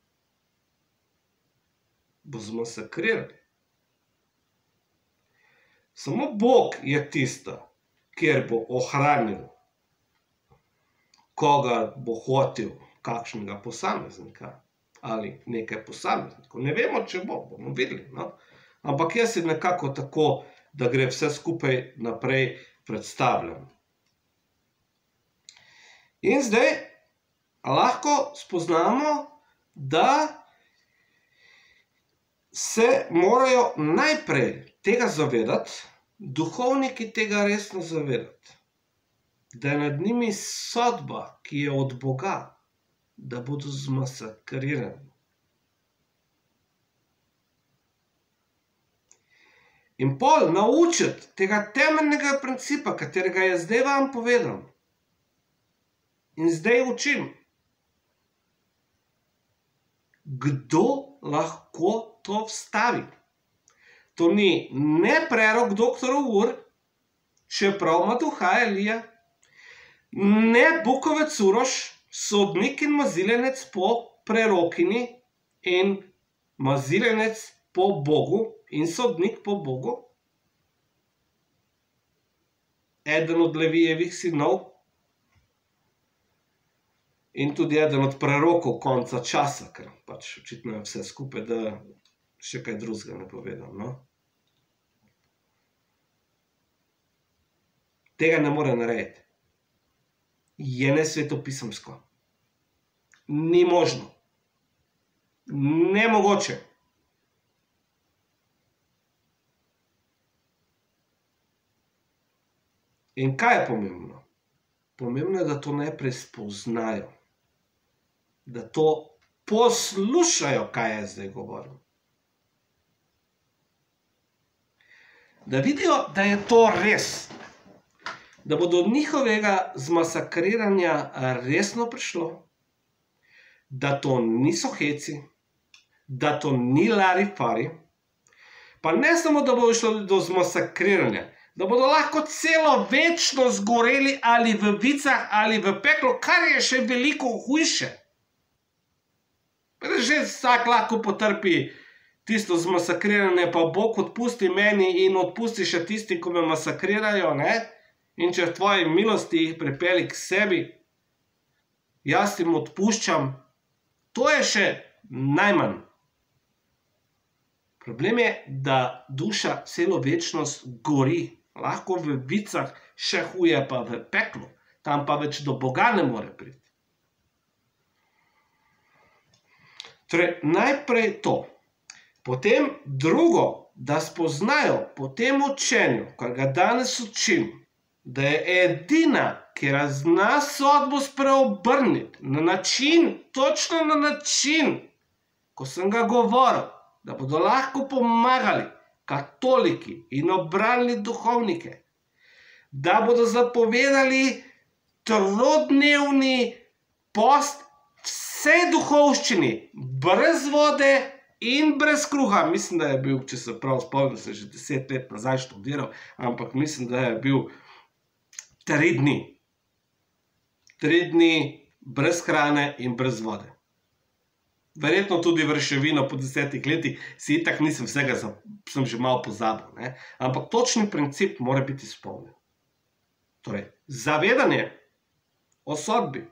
Bo zmasakriran. Samo Bog je tista, kjer bo ohranil, koga bo hotel, kakšnega posameznika ali nekaj posameznikov. Ne vemo, če bo, bomo videli. No? Ampak jaz si nekako tako, da gre vse skupaj naprej predstavljam. In zdaj lahko spoznamo, da se morajo najprej tega zavedati, duhovniki tega resno zavedati, da je nad njimi sodba, ki je od Boga, da bodo zmasakrirani. In pol naučiti tega temeljnega principa, katerega je zdaj vam povedal, in zdaj učim, kdo lahko to vstavi. To ni ne prerok doktorov ur, čeprav ima duha Elija, ne Bukovec Uroš, sodnik in mazilenec po prerokini in mazilenec po Bogu in sodnik po Bogu. Eden od Levijevih sinov in tudi eden od prerokov konca časa, ker pač očitno je vse skupaj, da še kaj drugega ne povedal. No? Tega ne more narediti. Je nesvetopisemsko. Ni možno. Nemogoče. In kaj je pomembno? Pomembno je, da to najprej spoznajo. Da to poslušajo, kaj je zdaj govoril. Da vidijo, da je to res. Da bo do njihovega zmasakriranja resno prišlo, da to niso heci, da to ni larifari, pa ne samo, da bo šlo do zmasakriranja, da bodo lahko celo večno zgoreli ali v vicah ali v peklu, kar je še veliko hujše. Že vsak lahko potrpi tisto zmasakriranje, pa Bog odpusti meni in odpusti še tisti, ko me masakrirajo, ne? In če v tvoji milosti jih pripelji k sebi, jaz jim odpuščam, to je še najmanj. Problem je, da duša celo večnost gori, lahko v vicah, še huje pa v peklu, tam pa več do Boga ne more priti. Torej, najprej to. Potem drugo, da spoznajo po tem učenju, kar ga danes učim, da je edina, ki razna sodbo spreobrniti na način, točno na način, ko sem ga govoril, da bodo lahko pomagali katoliki in obranili duhovnike, da bodo zapovedali trodnevni post vsej duhovščini, brez vode in brez kruha. Mislim, da je bil, če se prav spomnim, sem že deset let nazaj študiral, ampak mislim, da je bil tri dni. Tri dni brez hrane in brez vode. Verjetno tudi vrševino po desetih letih, si itak nisem vsega, sem že malo pozabil. Ne? Ampak točni princip mora biti izpolnjen. Torej, zavedanje o sodbi.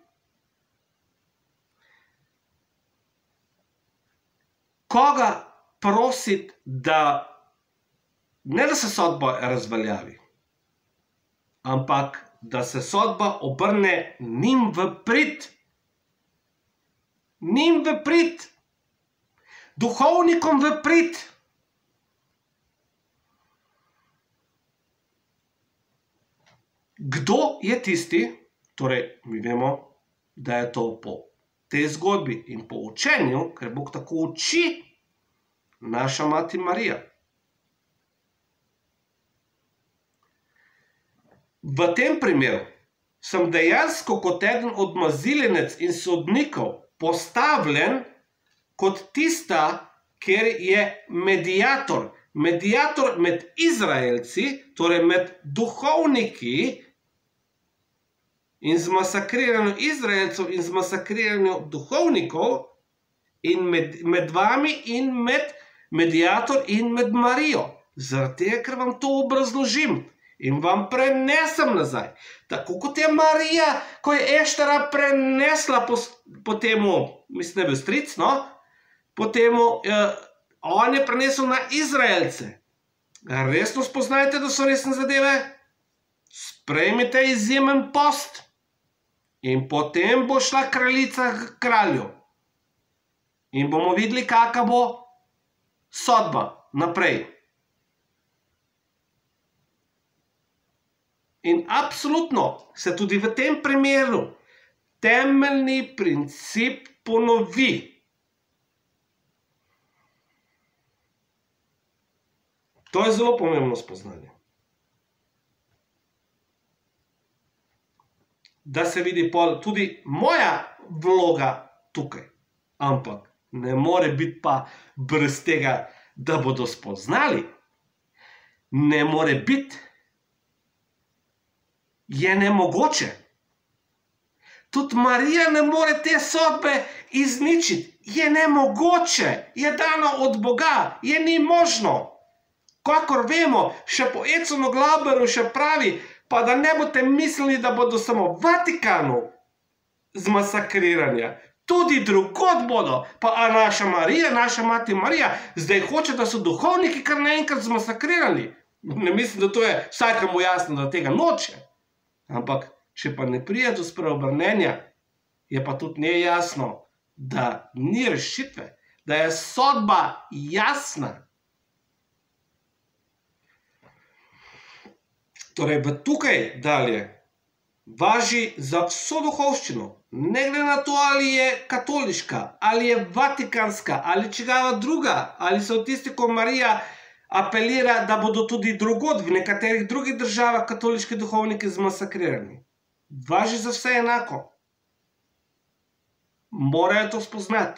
Koga prositi, da ne da se sodba razveljavi, ampak da se sodba obrne njim v prid. Njim v prid. Duhovnikom v prid. Kdo je tisti, torej mi vemo, da je to po tej zgodbi in po učenju, ker Bog tako uči, naša mati Marija. V tem primeru sem dejansko kot eden od mazilenec in sodnikov postavljen kot tista, ker je mediator, medijator med Izraelci, torej med duhovniki in zmasakriranju Izraelcev in zmasakriranju duhovnikov in med, med vami in med medijator in med Marijo. Zaradi tega, ker vam to obrazložim in vam prenesem nazaj. Tako kot je Marija, ko je Eštera prenesla po, po temu, mislim, da je bil stric, no? Po temu, eh, on je prenesel na Izraelce. Resno spoznajte, da so resne zadeve? Sprejmite izjemen post in potem bo šla kraljica k kralju. In bomo videli, kakva bo sodba naprej. In absolutno se tudi v tem primeru temeljni princip ponovi. To je zelo pomembno spoznanje. Da se vidi pol tudi moja vloga tukaj. Ampak ne more biti pa brez tega, da bodo spoznali. Ne more biti. Je nemogoče. Tudi Marija ne more te sodbe izničiti. Je nemogoče. Je dano od Boga. Je ni možno. Kakor vemo, še po Econu Glauberju še pravi, pa da ne boste mislili, da bodo samo v Vatikanu zmasakriranja. Tudi drugod bodo. Pa a naša Marija, naša mati Marija, zdaj hoče, da so duhovniki kar naenkrat zmasakrirali. Ne mislim, da to je vsakemu jasno, da tega noče. Ampak, če pa ne pride do spreobrnenja, je pa tudi nejasno, da ni rešitve, da je sodba jasna. Torej, v tukaj dalje važi za vso duhovščino, ne glede na to, ali je katoliška, ali je vatikanska, ali čigava druga, ali so tisti, ko Marija apelira, da bodo tudi drugod v nekaterih drugih državah katoliški duhovniki zmasakrirani. Važi za vse enako. Morajo to spoznati.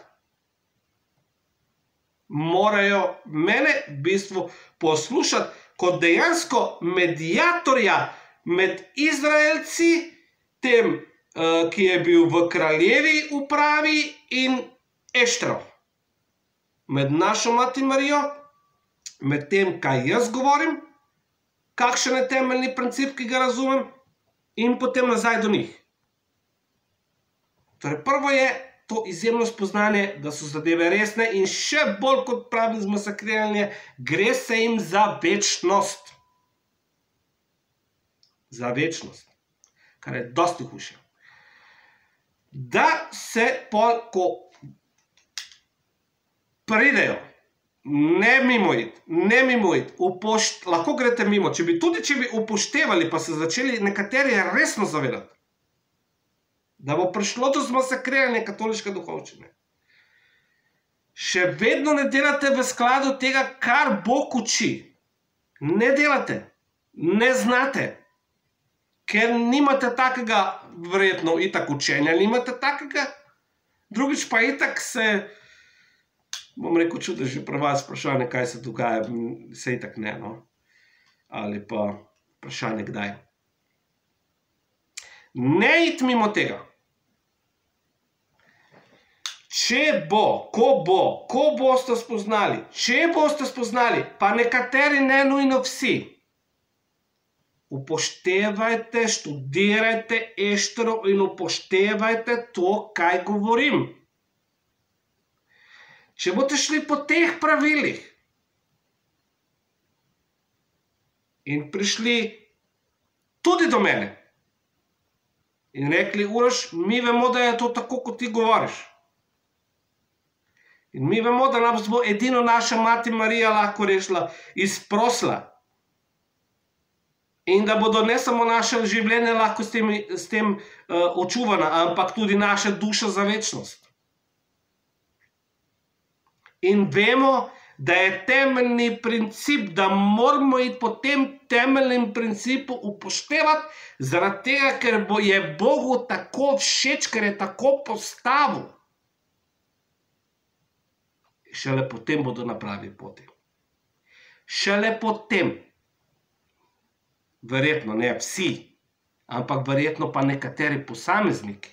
Morajo mene v bistvu poslušati kot dejansko medijatorja med Izraelci, tem, ki je bil v kraljevi upravi, in Eštero. Med našo mati Marijo, med tem, kaj jaz govorim, kakšen je temeljni princip, ki ga razumem, in potem nazaj do njih. Torej, prvo je to izjemno spoznanje, da so zadeve resne in še bolj kot pravi zmasakriranje, gre se jim za večnost. Za večnost. Kar je dosti hujše. Da se pol, ko pridejo, ne mimo iti, ne mimo iti, upošt, lahko greste mimo, če bi tudi, če bi upoštevali, pa se začeli nekateri resno zavedati, da bo prišlo do zmasakriranja katoliške duhovščine. Še vedno ne delate v skladu tega, kar Bog uči. Ne delate, ne znate, ker nimate takega, verjetno itak učenja, nimate takega, drugič pa itak se, bom rekel, čudež že pri vas vprašanje, kaj se dogaja, se itak ne, no. Ali pa vprašanje, kdaj. Ne iti mimo tega. Če bo, ko bo, ko boste spoznali, če boste spoznali, pa nekateri ne nujno vsi, upoštevajte, študirajte Eštero in upoštevajte to, kaj govorim. Če boste šli po teh pravilih in prišli tudi do mene in rekli, Uroš, mi vemo, da je to tako, kot ti govoriš. In mi vemo, da nam bo edino naša mati Marija lahko rešila, izprosila. In da bodo ne samo naše življenje lahko s tem, s tem uh, očuvana, ampak tudi naša duša za večnost. In vemo, da je temeljni princip, da moramo iti po tem temeljnem principu upoštevati, zaradi tega, ker bo je Bogu tako všeč, ker je tako postavil. Šele potem bodo na pravi poti. šele potem, verjetno ne vsi, ampak verjetno pa nekateri posamezniki,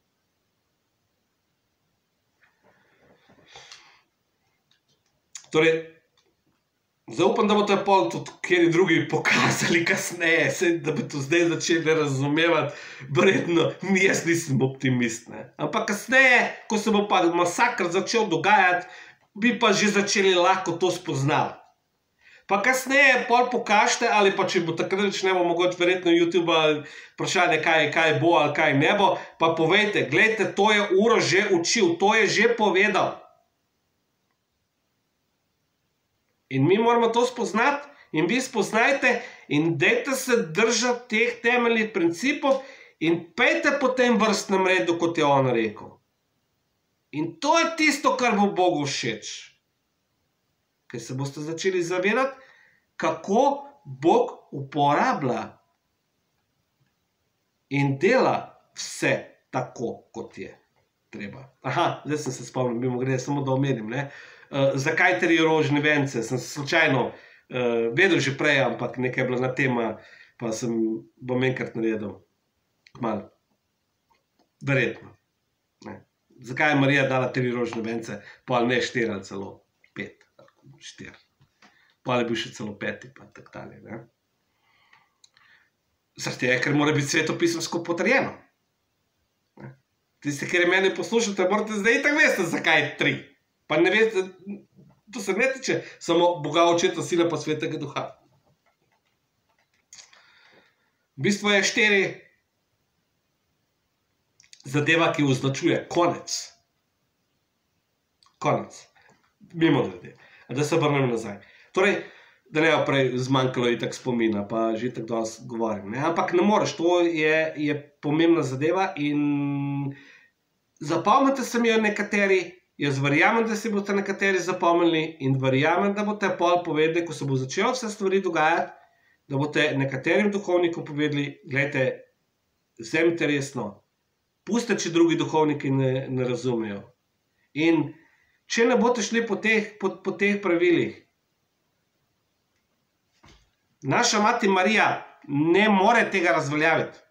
torej, zaupam, da boste pol tudi kjeri drugi pokazali kasneje, se, da bi to zdaj začeli razumevati, verjetno jaz nisem optimist, ne. Ampak kasneje, ko se bo pa masakr začel dogajati, bi pa že začeli lahko to spoznavati. Pa kasneje pol pokažite, ali pa če bo takrat več ne bo mogoče verjetno YouTube vprašanje, kaj, kaj bo ali kaj ne bo, pa povejte, glejte, to je Uroš že učil, to je že povedal. In mi moramo to spoznati in vi spoznajte in dajte se držati teh temeljnih principov in pejte po tem vrstnem redu, kot je on rekel. In to je tisto, kar bo Bogu všeč. Ker se boste začeli zavedati, kako Bog uporablja in dela vse tako, kot je treba. Aha, zdaj sem se spomnil, mimogrede, samo da omenim, ne. Uh, zakaj tri rožne vence? Sem se slučajno uh, vedel že prej, ampak nekaj je bila na tema, pa sem bom enkrat naredil. Kmalu. Verjetno. Ne. Zakaj je Marija dala tri rožne vence, pa ne štiri ali celo pet? Štiri. Pa je bil še celo peti, pa tak dalje, ne. Zaradi tega, ker mora biti svetopisemsko potrjeno. Ne. Tisti, ker je meni poslušate, morate zdaj itak veste, zakaj je tri. Pa ne veste, to se ne tiče samo Boga, Očeta, Sina pa Svetega Duha. V bistvu je štiri zadeva, ki označuje konec. Konec. Mimo glede. Da se vrnem nazaj. Torej, da ne bo prej zmanjkalo itak spomina, pa že itak dosti govorim. Ne? Ampak ne moreš, to je, je pomembna zadeva in zapomnite se mi jo nekateri. Jaz verjamem, da si boste nekateri zapomnili in verjamem, da boste pol povedali, ko se bo začelo vse stvari dogajati, da boste nekaterim duhovnikom povedali, gledajte, vzemite resno, pustite, če drugi duhovniki ne, ne razumejo. In če ne boste šli po teh, po, po teh pravilih, naša mati Marija ne more tega razveljaviti.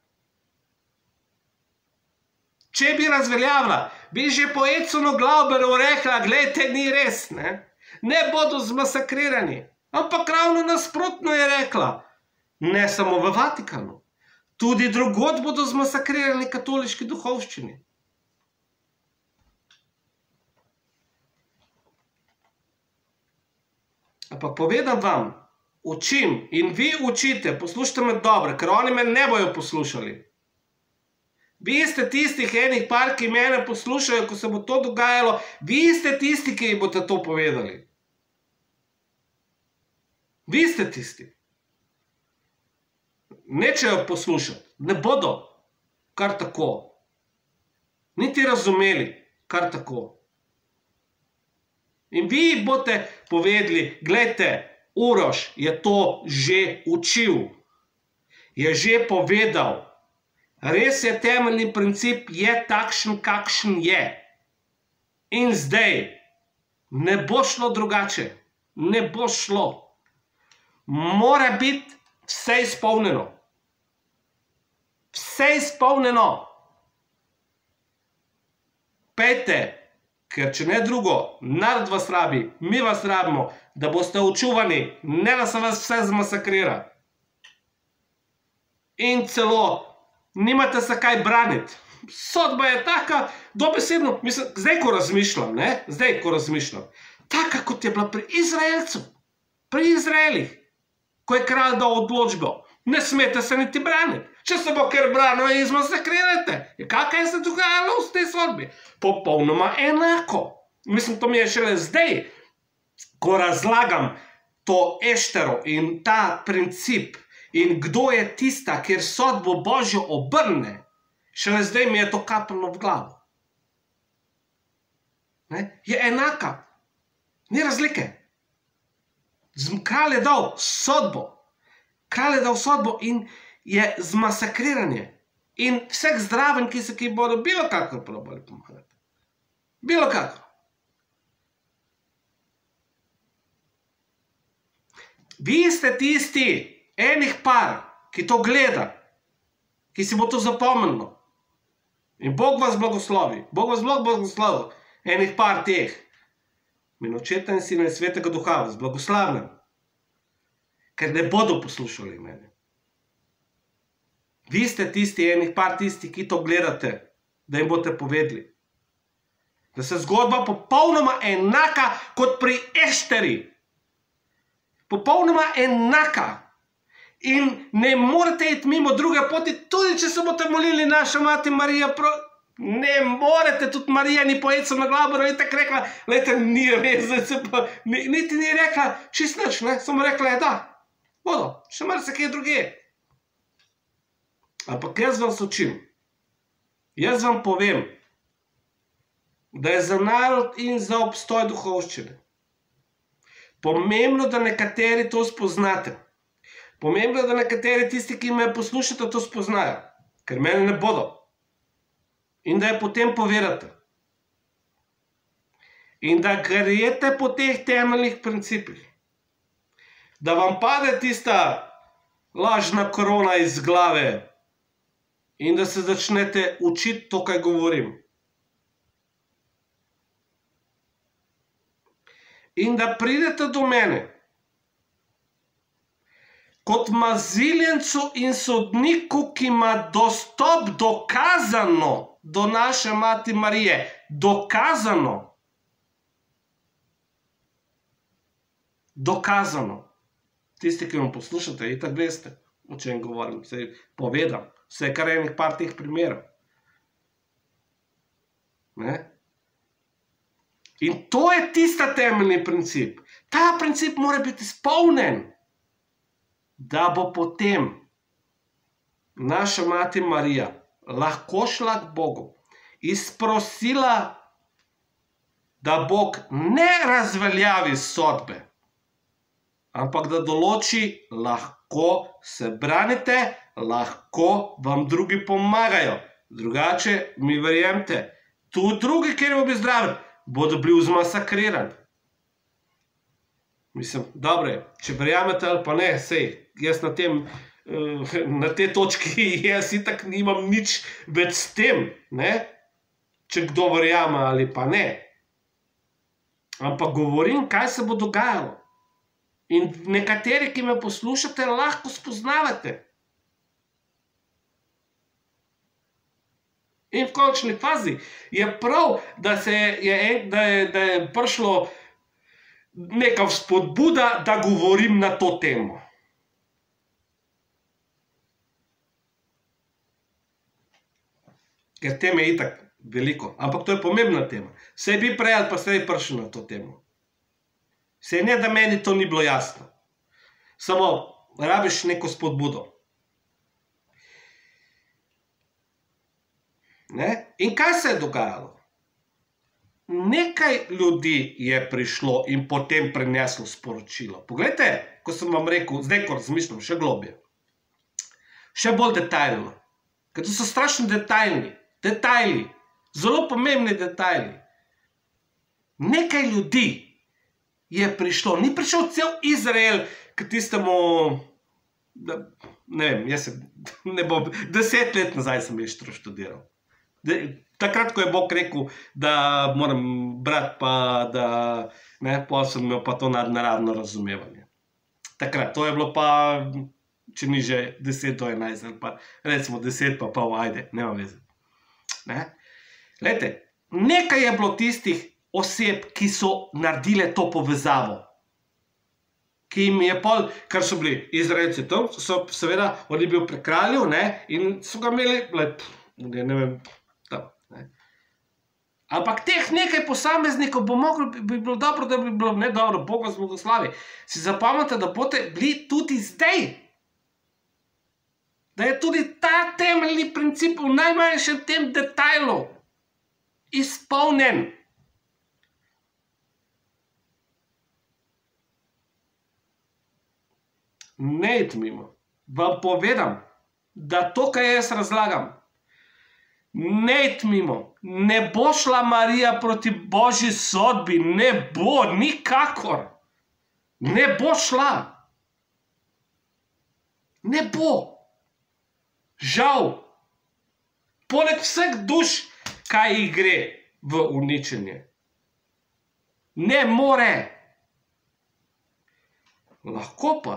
Če bi razveljavila, bi že po Edsonu Glauberju rekla, gledajte, ni res, ne, ne bodo zmasakrirani. Ampak ravno nasprotno je rekla, ne samo v Vatikanu, tudi drugod bodo zmasakrirani katoliški duhovščini. Ampak povedam vam, učim in vi učite, poslušajte me dobro, ker oni me ne bojo poslušali. Vi ste tistih enih par, ki mene poslušajo, ko se bo to dogajalo, vi ste tisti, ki jim boste to povedali. Vi ste tisti. Nečejo poslušati, ne bodo kar tako. Niti razumeli kar tako. In vi boste povedali, gledajte, Uroš je to že učil, je že povedal. Res je, temeljni princip je takšen, kakšen je. In zdaj ne bo šlo drugače. Ne bo šlo. Mora biti vse izpolnjeno. Vse izpolnjeno. Pejte, ker če ne drugo, narod vas rabi, mi vas rabimo, da boste očuvani, ne da se vas vse zmasakrira. In celo nimate se kaj braniti. Sodba je taka, dobesedno, mislim, zdaj, ko razmišljam, ne, zdaj, ko razmišljam, taka, kot je bila pri Izraelcu, pri Izraelih, ko je kralj dal odločbo, ne smete se niti braniti. Če se bo ker branil, izmasakrirajte. Kakaj se dogajalo v tej sodbi? Popolnoma enako. Mislim, to mi je šele zdaj, ko razlagam to Eštero in ta princip, in kdo je tista, kjer sodbo Božjo obrne, šele zdaj mi je to kapljalo v glavo. Ne? Je enaka. Ni razlike. Kralj je dal sodbo. Kralj je dal sodbo in je zmasakriranje. In vseh zdraven, ki se ki bodo bilo kakor probali pomagati. Bilo kakor. Vi ste tisti, enih par, ki to gleda, ki si bo to zapomnilo. In Bog vas blagoslovi. Bog vas blog blagoslovi. Enih par teh. In Očeta in Sina in Svetega Duha vas blagoslavljam. Ker ne bodo poslušali mene. Vi ste tisti, enih par tisti, ki to gledate, da jim boste povedali. Da se zgodba popolnoma enaka kot pri Ešteri. Popolnoma enaka. In ne morete iti mimo druge poti, tudi če se boste molili naša mati Marija. Pro... Ne morete, tudi Marija ni pojedca na glavo, in tako rekla, lejte, ni res, se pa, ni, niti ni rekla čist nič, ne, samo rekla je da. Bodo, še mar se kje druge. Ampak jaz vam sočim, jaz vam povem, da je za narod in za obstoj duhovščine pomembno, da nekateri to spoznate. Pomembno je, da nekateri tisti, ki me poslušate, to spoznajo, ker mene ne bodo. In da je potem povedate. In da grejete po teh temeljnih principih. Da vam pade tista lažna korona iz glave in da se začnete učiti to, kaj govorim. In da pridete do mene kot maziljencu in sodniku, ki ima dostop dokazano do naše mati Marije. Dokazano. Dokazano. Tisti, ki vam poslušate, itak veste, o čem govorim. Se povedam. Vse kar enih par teh primerov. Ne? In to je tista temeljni princip. Ta princip mora biti izpolnjen. Da bo potem naša mati Marija lahko šla k Bogu, izprosila, da Bog ne razveljavi sodbe, ampak da določi, lahko se branite, lahko vam drugi pomagajo. Drugače, mi verjemte, tu drugi, kjer bo bi zdravi, bodo bili vzmasakrirani. Mislim, dobro je, če verjamete ali pa ne, sej, jaz na tem, na te točki, jaz itak nimam nič več s tem, ne, če kdo verjame ali pa ne. Ampak govorim, kaj se bo dogajalo. In nekateri, ki me poslušate, lahko spoznavate. In v končni fazi je prav, da, se je, da, je, da je prišlo neka vzpodbuda, da govorim na to temo. Ker teme je itak veliko, ampak to je pomembna tema. Sej bi prej ali pa sej prišel na to temo. Sej ne, da meni to ni bilo jasno. Samo rabiš neko spodbudo. Ne? In kaj se je dogajalo? Nekaj ljudi je prišlo in potem preneslo sporočilo. Poglejte, ko sem vam rekel, zdaj ko razmišljam, še globje. Še bolj detaljno. Ker to so strašno detaljni. Detajli. Zelo pomembni detajli. Nekaj ljudi je prišlo. Ni prišel cel Izrael, k tistemu, ne vem, jaz se ne bom, deset let nazaj sem Eštro študiral. Takrat, ko je Bog rekel, da moram brati, pa da, ne, pol sem imel pa to nadnaravno razumevanje. Takrat, to je bilo pa, če ni že deset do enajst, ali pa recimo deset pa pol, ajde, nema veze. Ne? Glejte, nekaj je bilo tistih oseb, ki so naredile to povezavo. Ki jim je pol, kar so bili Izraelci tam, so seveda, oni bil pri kralju, ne, in so ga imeli, ne, ne vem, tam, ne. Ampak teh nekaj posameznikov bo moglo, bi bilo dobro, da bi bilo, ne dobro, Bog vas blagoslovi. Si zapomnite, da boste bili tudi zdaj. Da je tudi ta temeljni princip v najmanjšem tem detajlu izpolnjen. Ne iti mimo. Vam povedam, da to, kaj jaz razlagam, ne iti mimo. Ne bo šla Marija proti Božji sodbi. Ne bo, nikakor. Ne bo šla. Ne bo. Žal. Poleg vseh duš, kaj jih gre v uničenje. Ne more. Lahko pa,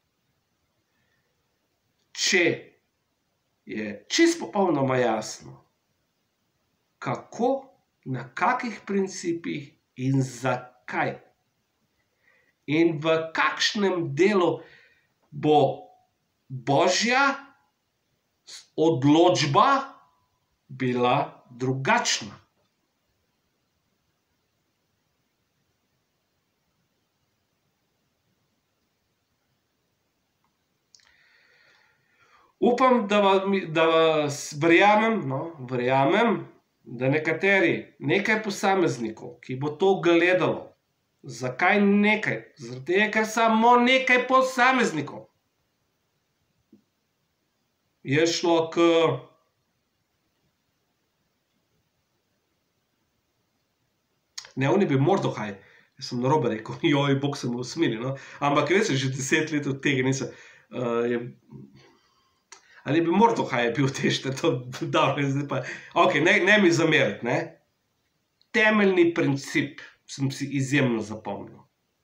če je čisto popolnoma jasno, kako, na kakih principih in zakaj in v kakšnem delu bo Božja odločba bila drugačna. Upam, da vas verjamem, no, verjamem, da nekateri, nekaj posameznikov, ki bo to gledalo, zakaj nekaj? Zaradi tega, ker samo nekaj posameznikov je šlo k ne, on je bil Mordohaj, jaz sem narobe rekel, joj, Bog se mu usmili, no, ampak res je, že deset let od tega nisem, je ali je bil Mordohaj je bil tešte, to dobro, zdaj pa, ok, ne mi zameriti, ne, temeljni princip sem si izjemno zapomnil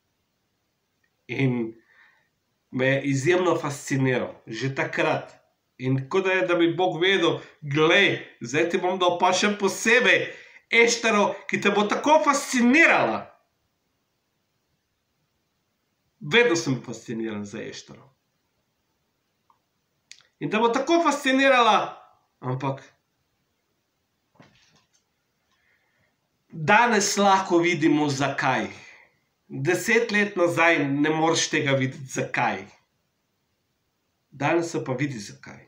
in me je izjemno fasciniral, že takrat, in kot da je, da bi Bog vedel, glej, zdaj ti bom dal pa še posebej Eštero, ki te bo tako fascinirala. Vedno sem fasciniran za Eštero. In te bo tako fascinirala, ampak danes lahko vidimo, zakaj. Deset let nazaj ne moreš tega videti, zakaj. Danes se pa vidi, zakaj.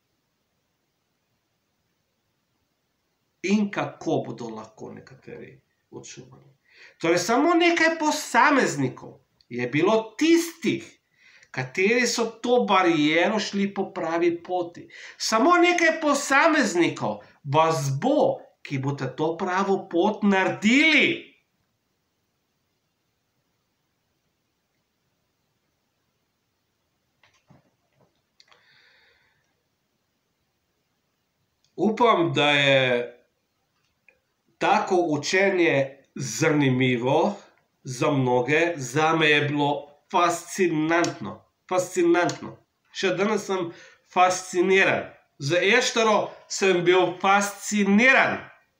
In kako bodo lahko nekateri odšuvali. Torej, samo nekaj posameznikov je bilo tistih, kateri so to bariero šli po pravi poti. Samo nekaj posameznikov vas bo, ki boste to pravo pot naredili. Upam, da je tako učenje zanimivo za mnoge, zame je bilo fascinantno, fascinantno. Še danes sem fasciniran. Z Eštero sem bil fasciniran.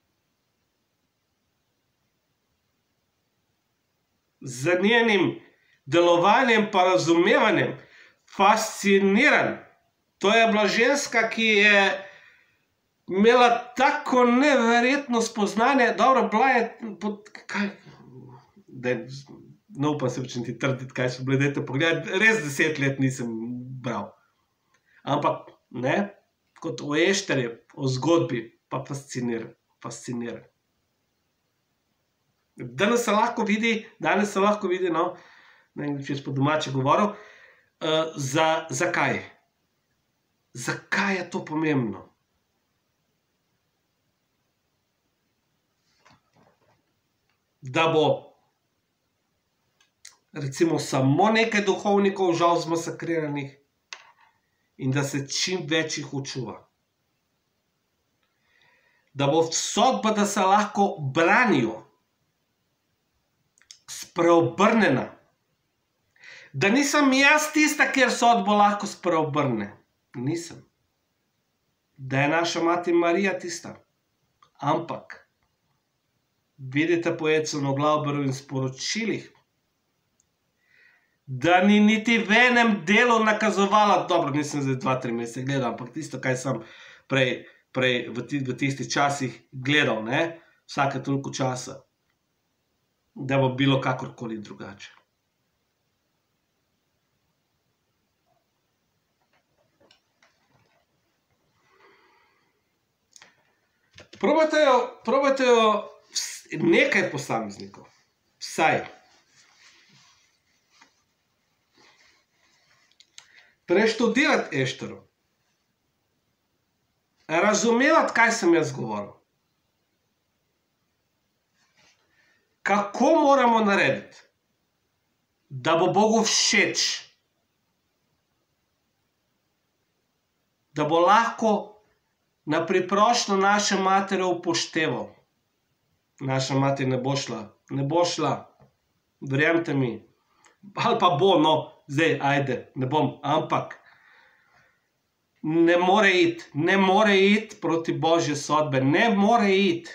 Z njenim delovanjem pa razumevanjem fasciniran. To je bila ženska, ki je imela tako neverjetno spoznanje, dobro, bila je, kaj, ne upam se več ti trditi, kaj so bile, dajte pogledati, res deset let nisem bral. Ampak, ne, kot o Ešterju, o zgodbi, pa fasciniran, fasciniran. Danes se lahko vidi, danes se lahko vidi, no, ne vem, če po domače govoril, zakaj? Zakaj je to pomembno? Da bo recimo samo nekaj duhovnikov žal zmasakriranih in da se čim več jih učuva. Da bo sodba, da se lahko branijo, spreobrnjena. Da nisem jaz tista, kjer sodbo lahko spreobrne. Nisem. Da je naša mati Marija tista. Ampak vidite po Edsonu Glauberju in sporočilih, da ni niti v enem delu nakazovala, dobro, nisem zdaj dva, tri mesece gledal, ampak tisto, kaj sem prej, prej v tistih časih gledal, ne, vsake toliko časa, da bo bilo kakorkoli drugače. Probajte jo, probajte jo nekaj posameznikov, vsaj. Preštudirati Eštero. Razumevati, kaj sem jaz govoril. Kako moramo narediti, da bo Bogu všeč. da bo lahko na priprošnjo naše matere upošteval. Naša mati ne bo šla, ne bo šla, verjemite mi, ali pa bo, no, zdaj, ajde, ne bom, ampak ne more iti, ne more iti proti Božje sodbe, ne more iti,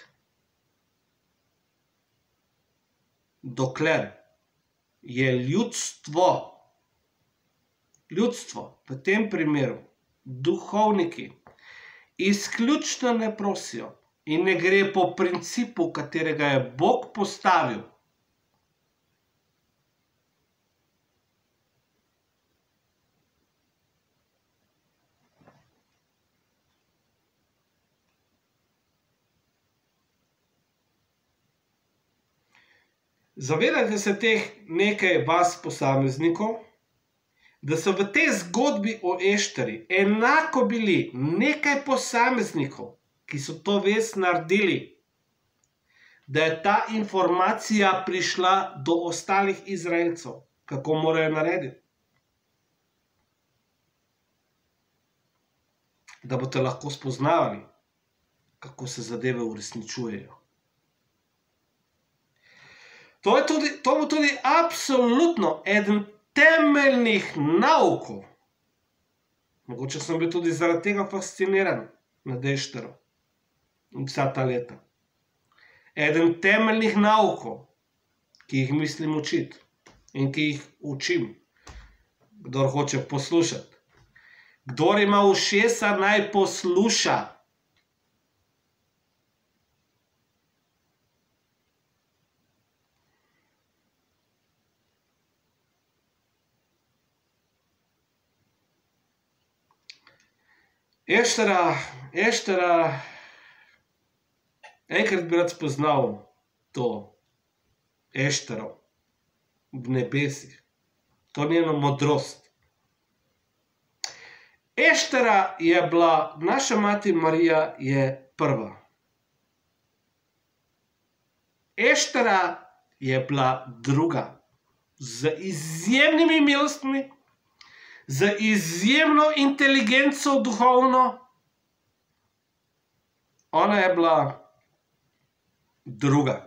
dokler je ljudstvo, ljudstvo, v tem primeru, duhovniki, izključno ne prosijo in ne gre po principu, katerega je Bog postavil. Zavedajte se teh nekaj vas posameznikov, da so v tej zgodbi o Ešteri enako bili nekaj posameznikov, ki so to vest naredili, da je ta informacija prišla do ostalih Izraelcev, kako morajo narediti. Da boste lahko spoznavali, kako se zadeve uresničujejo. To je tudi, to bo tudi absolutno eden temeljnih naukov. Mogoče sem bil tudi zaradi tega fasciniran nad Ešterom vsa ta leta. Eden temeljnih naukov, ki jih mislim učiti in ki jih učim, kdor hoče poslušati. Kdor ima ušesa, naj posluša. Eštera, Eštera, enkrat bi rad spoznal to Eštero v nebesih, to njeno modrost. Eštera je bila, naša mati Marija je prva. Eštera je bila druga, z izjemnimi milostmi, z izjemno inteligenco duhovno. Ona je bila druga.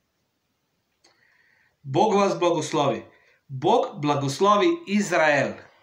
Bog vas blagoslovi. Bog blagoslovi Izrael.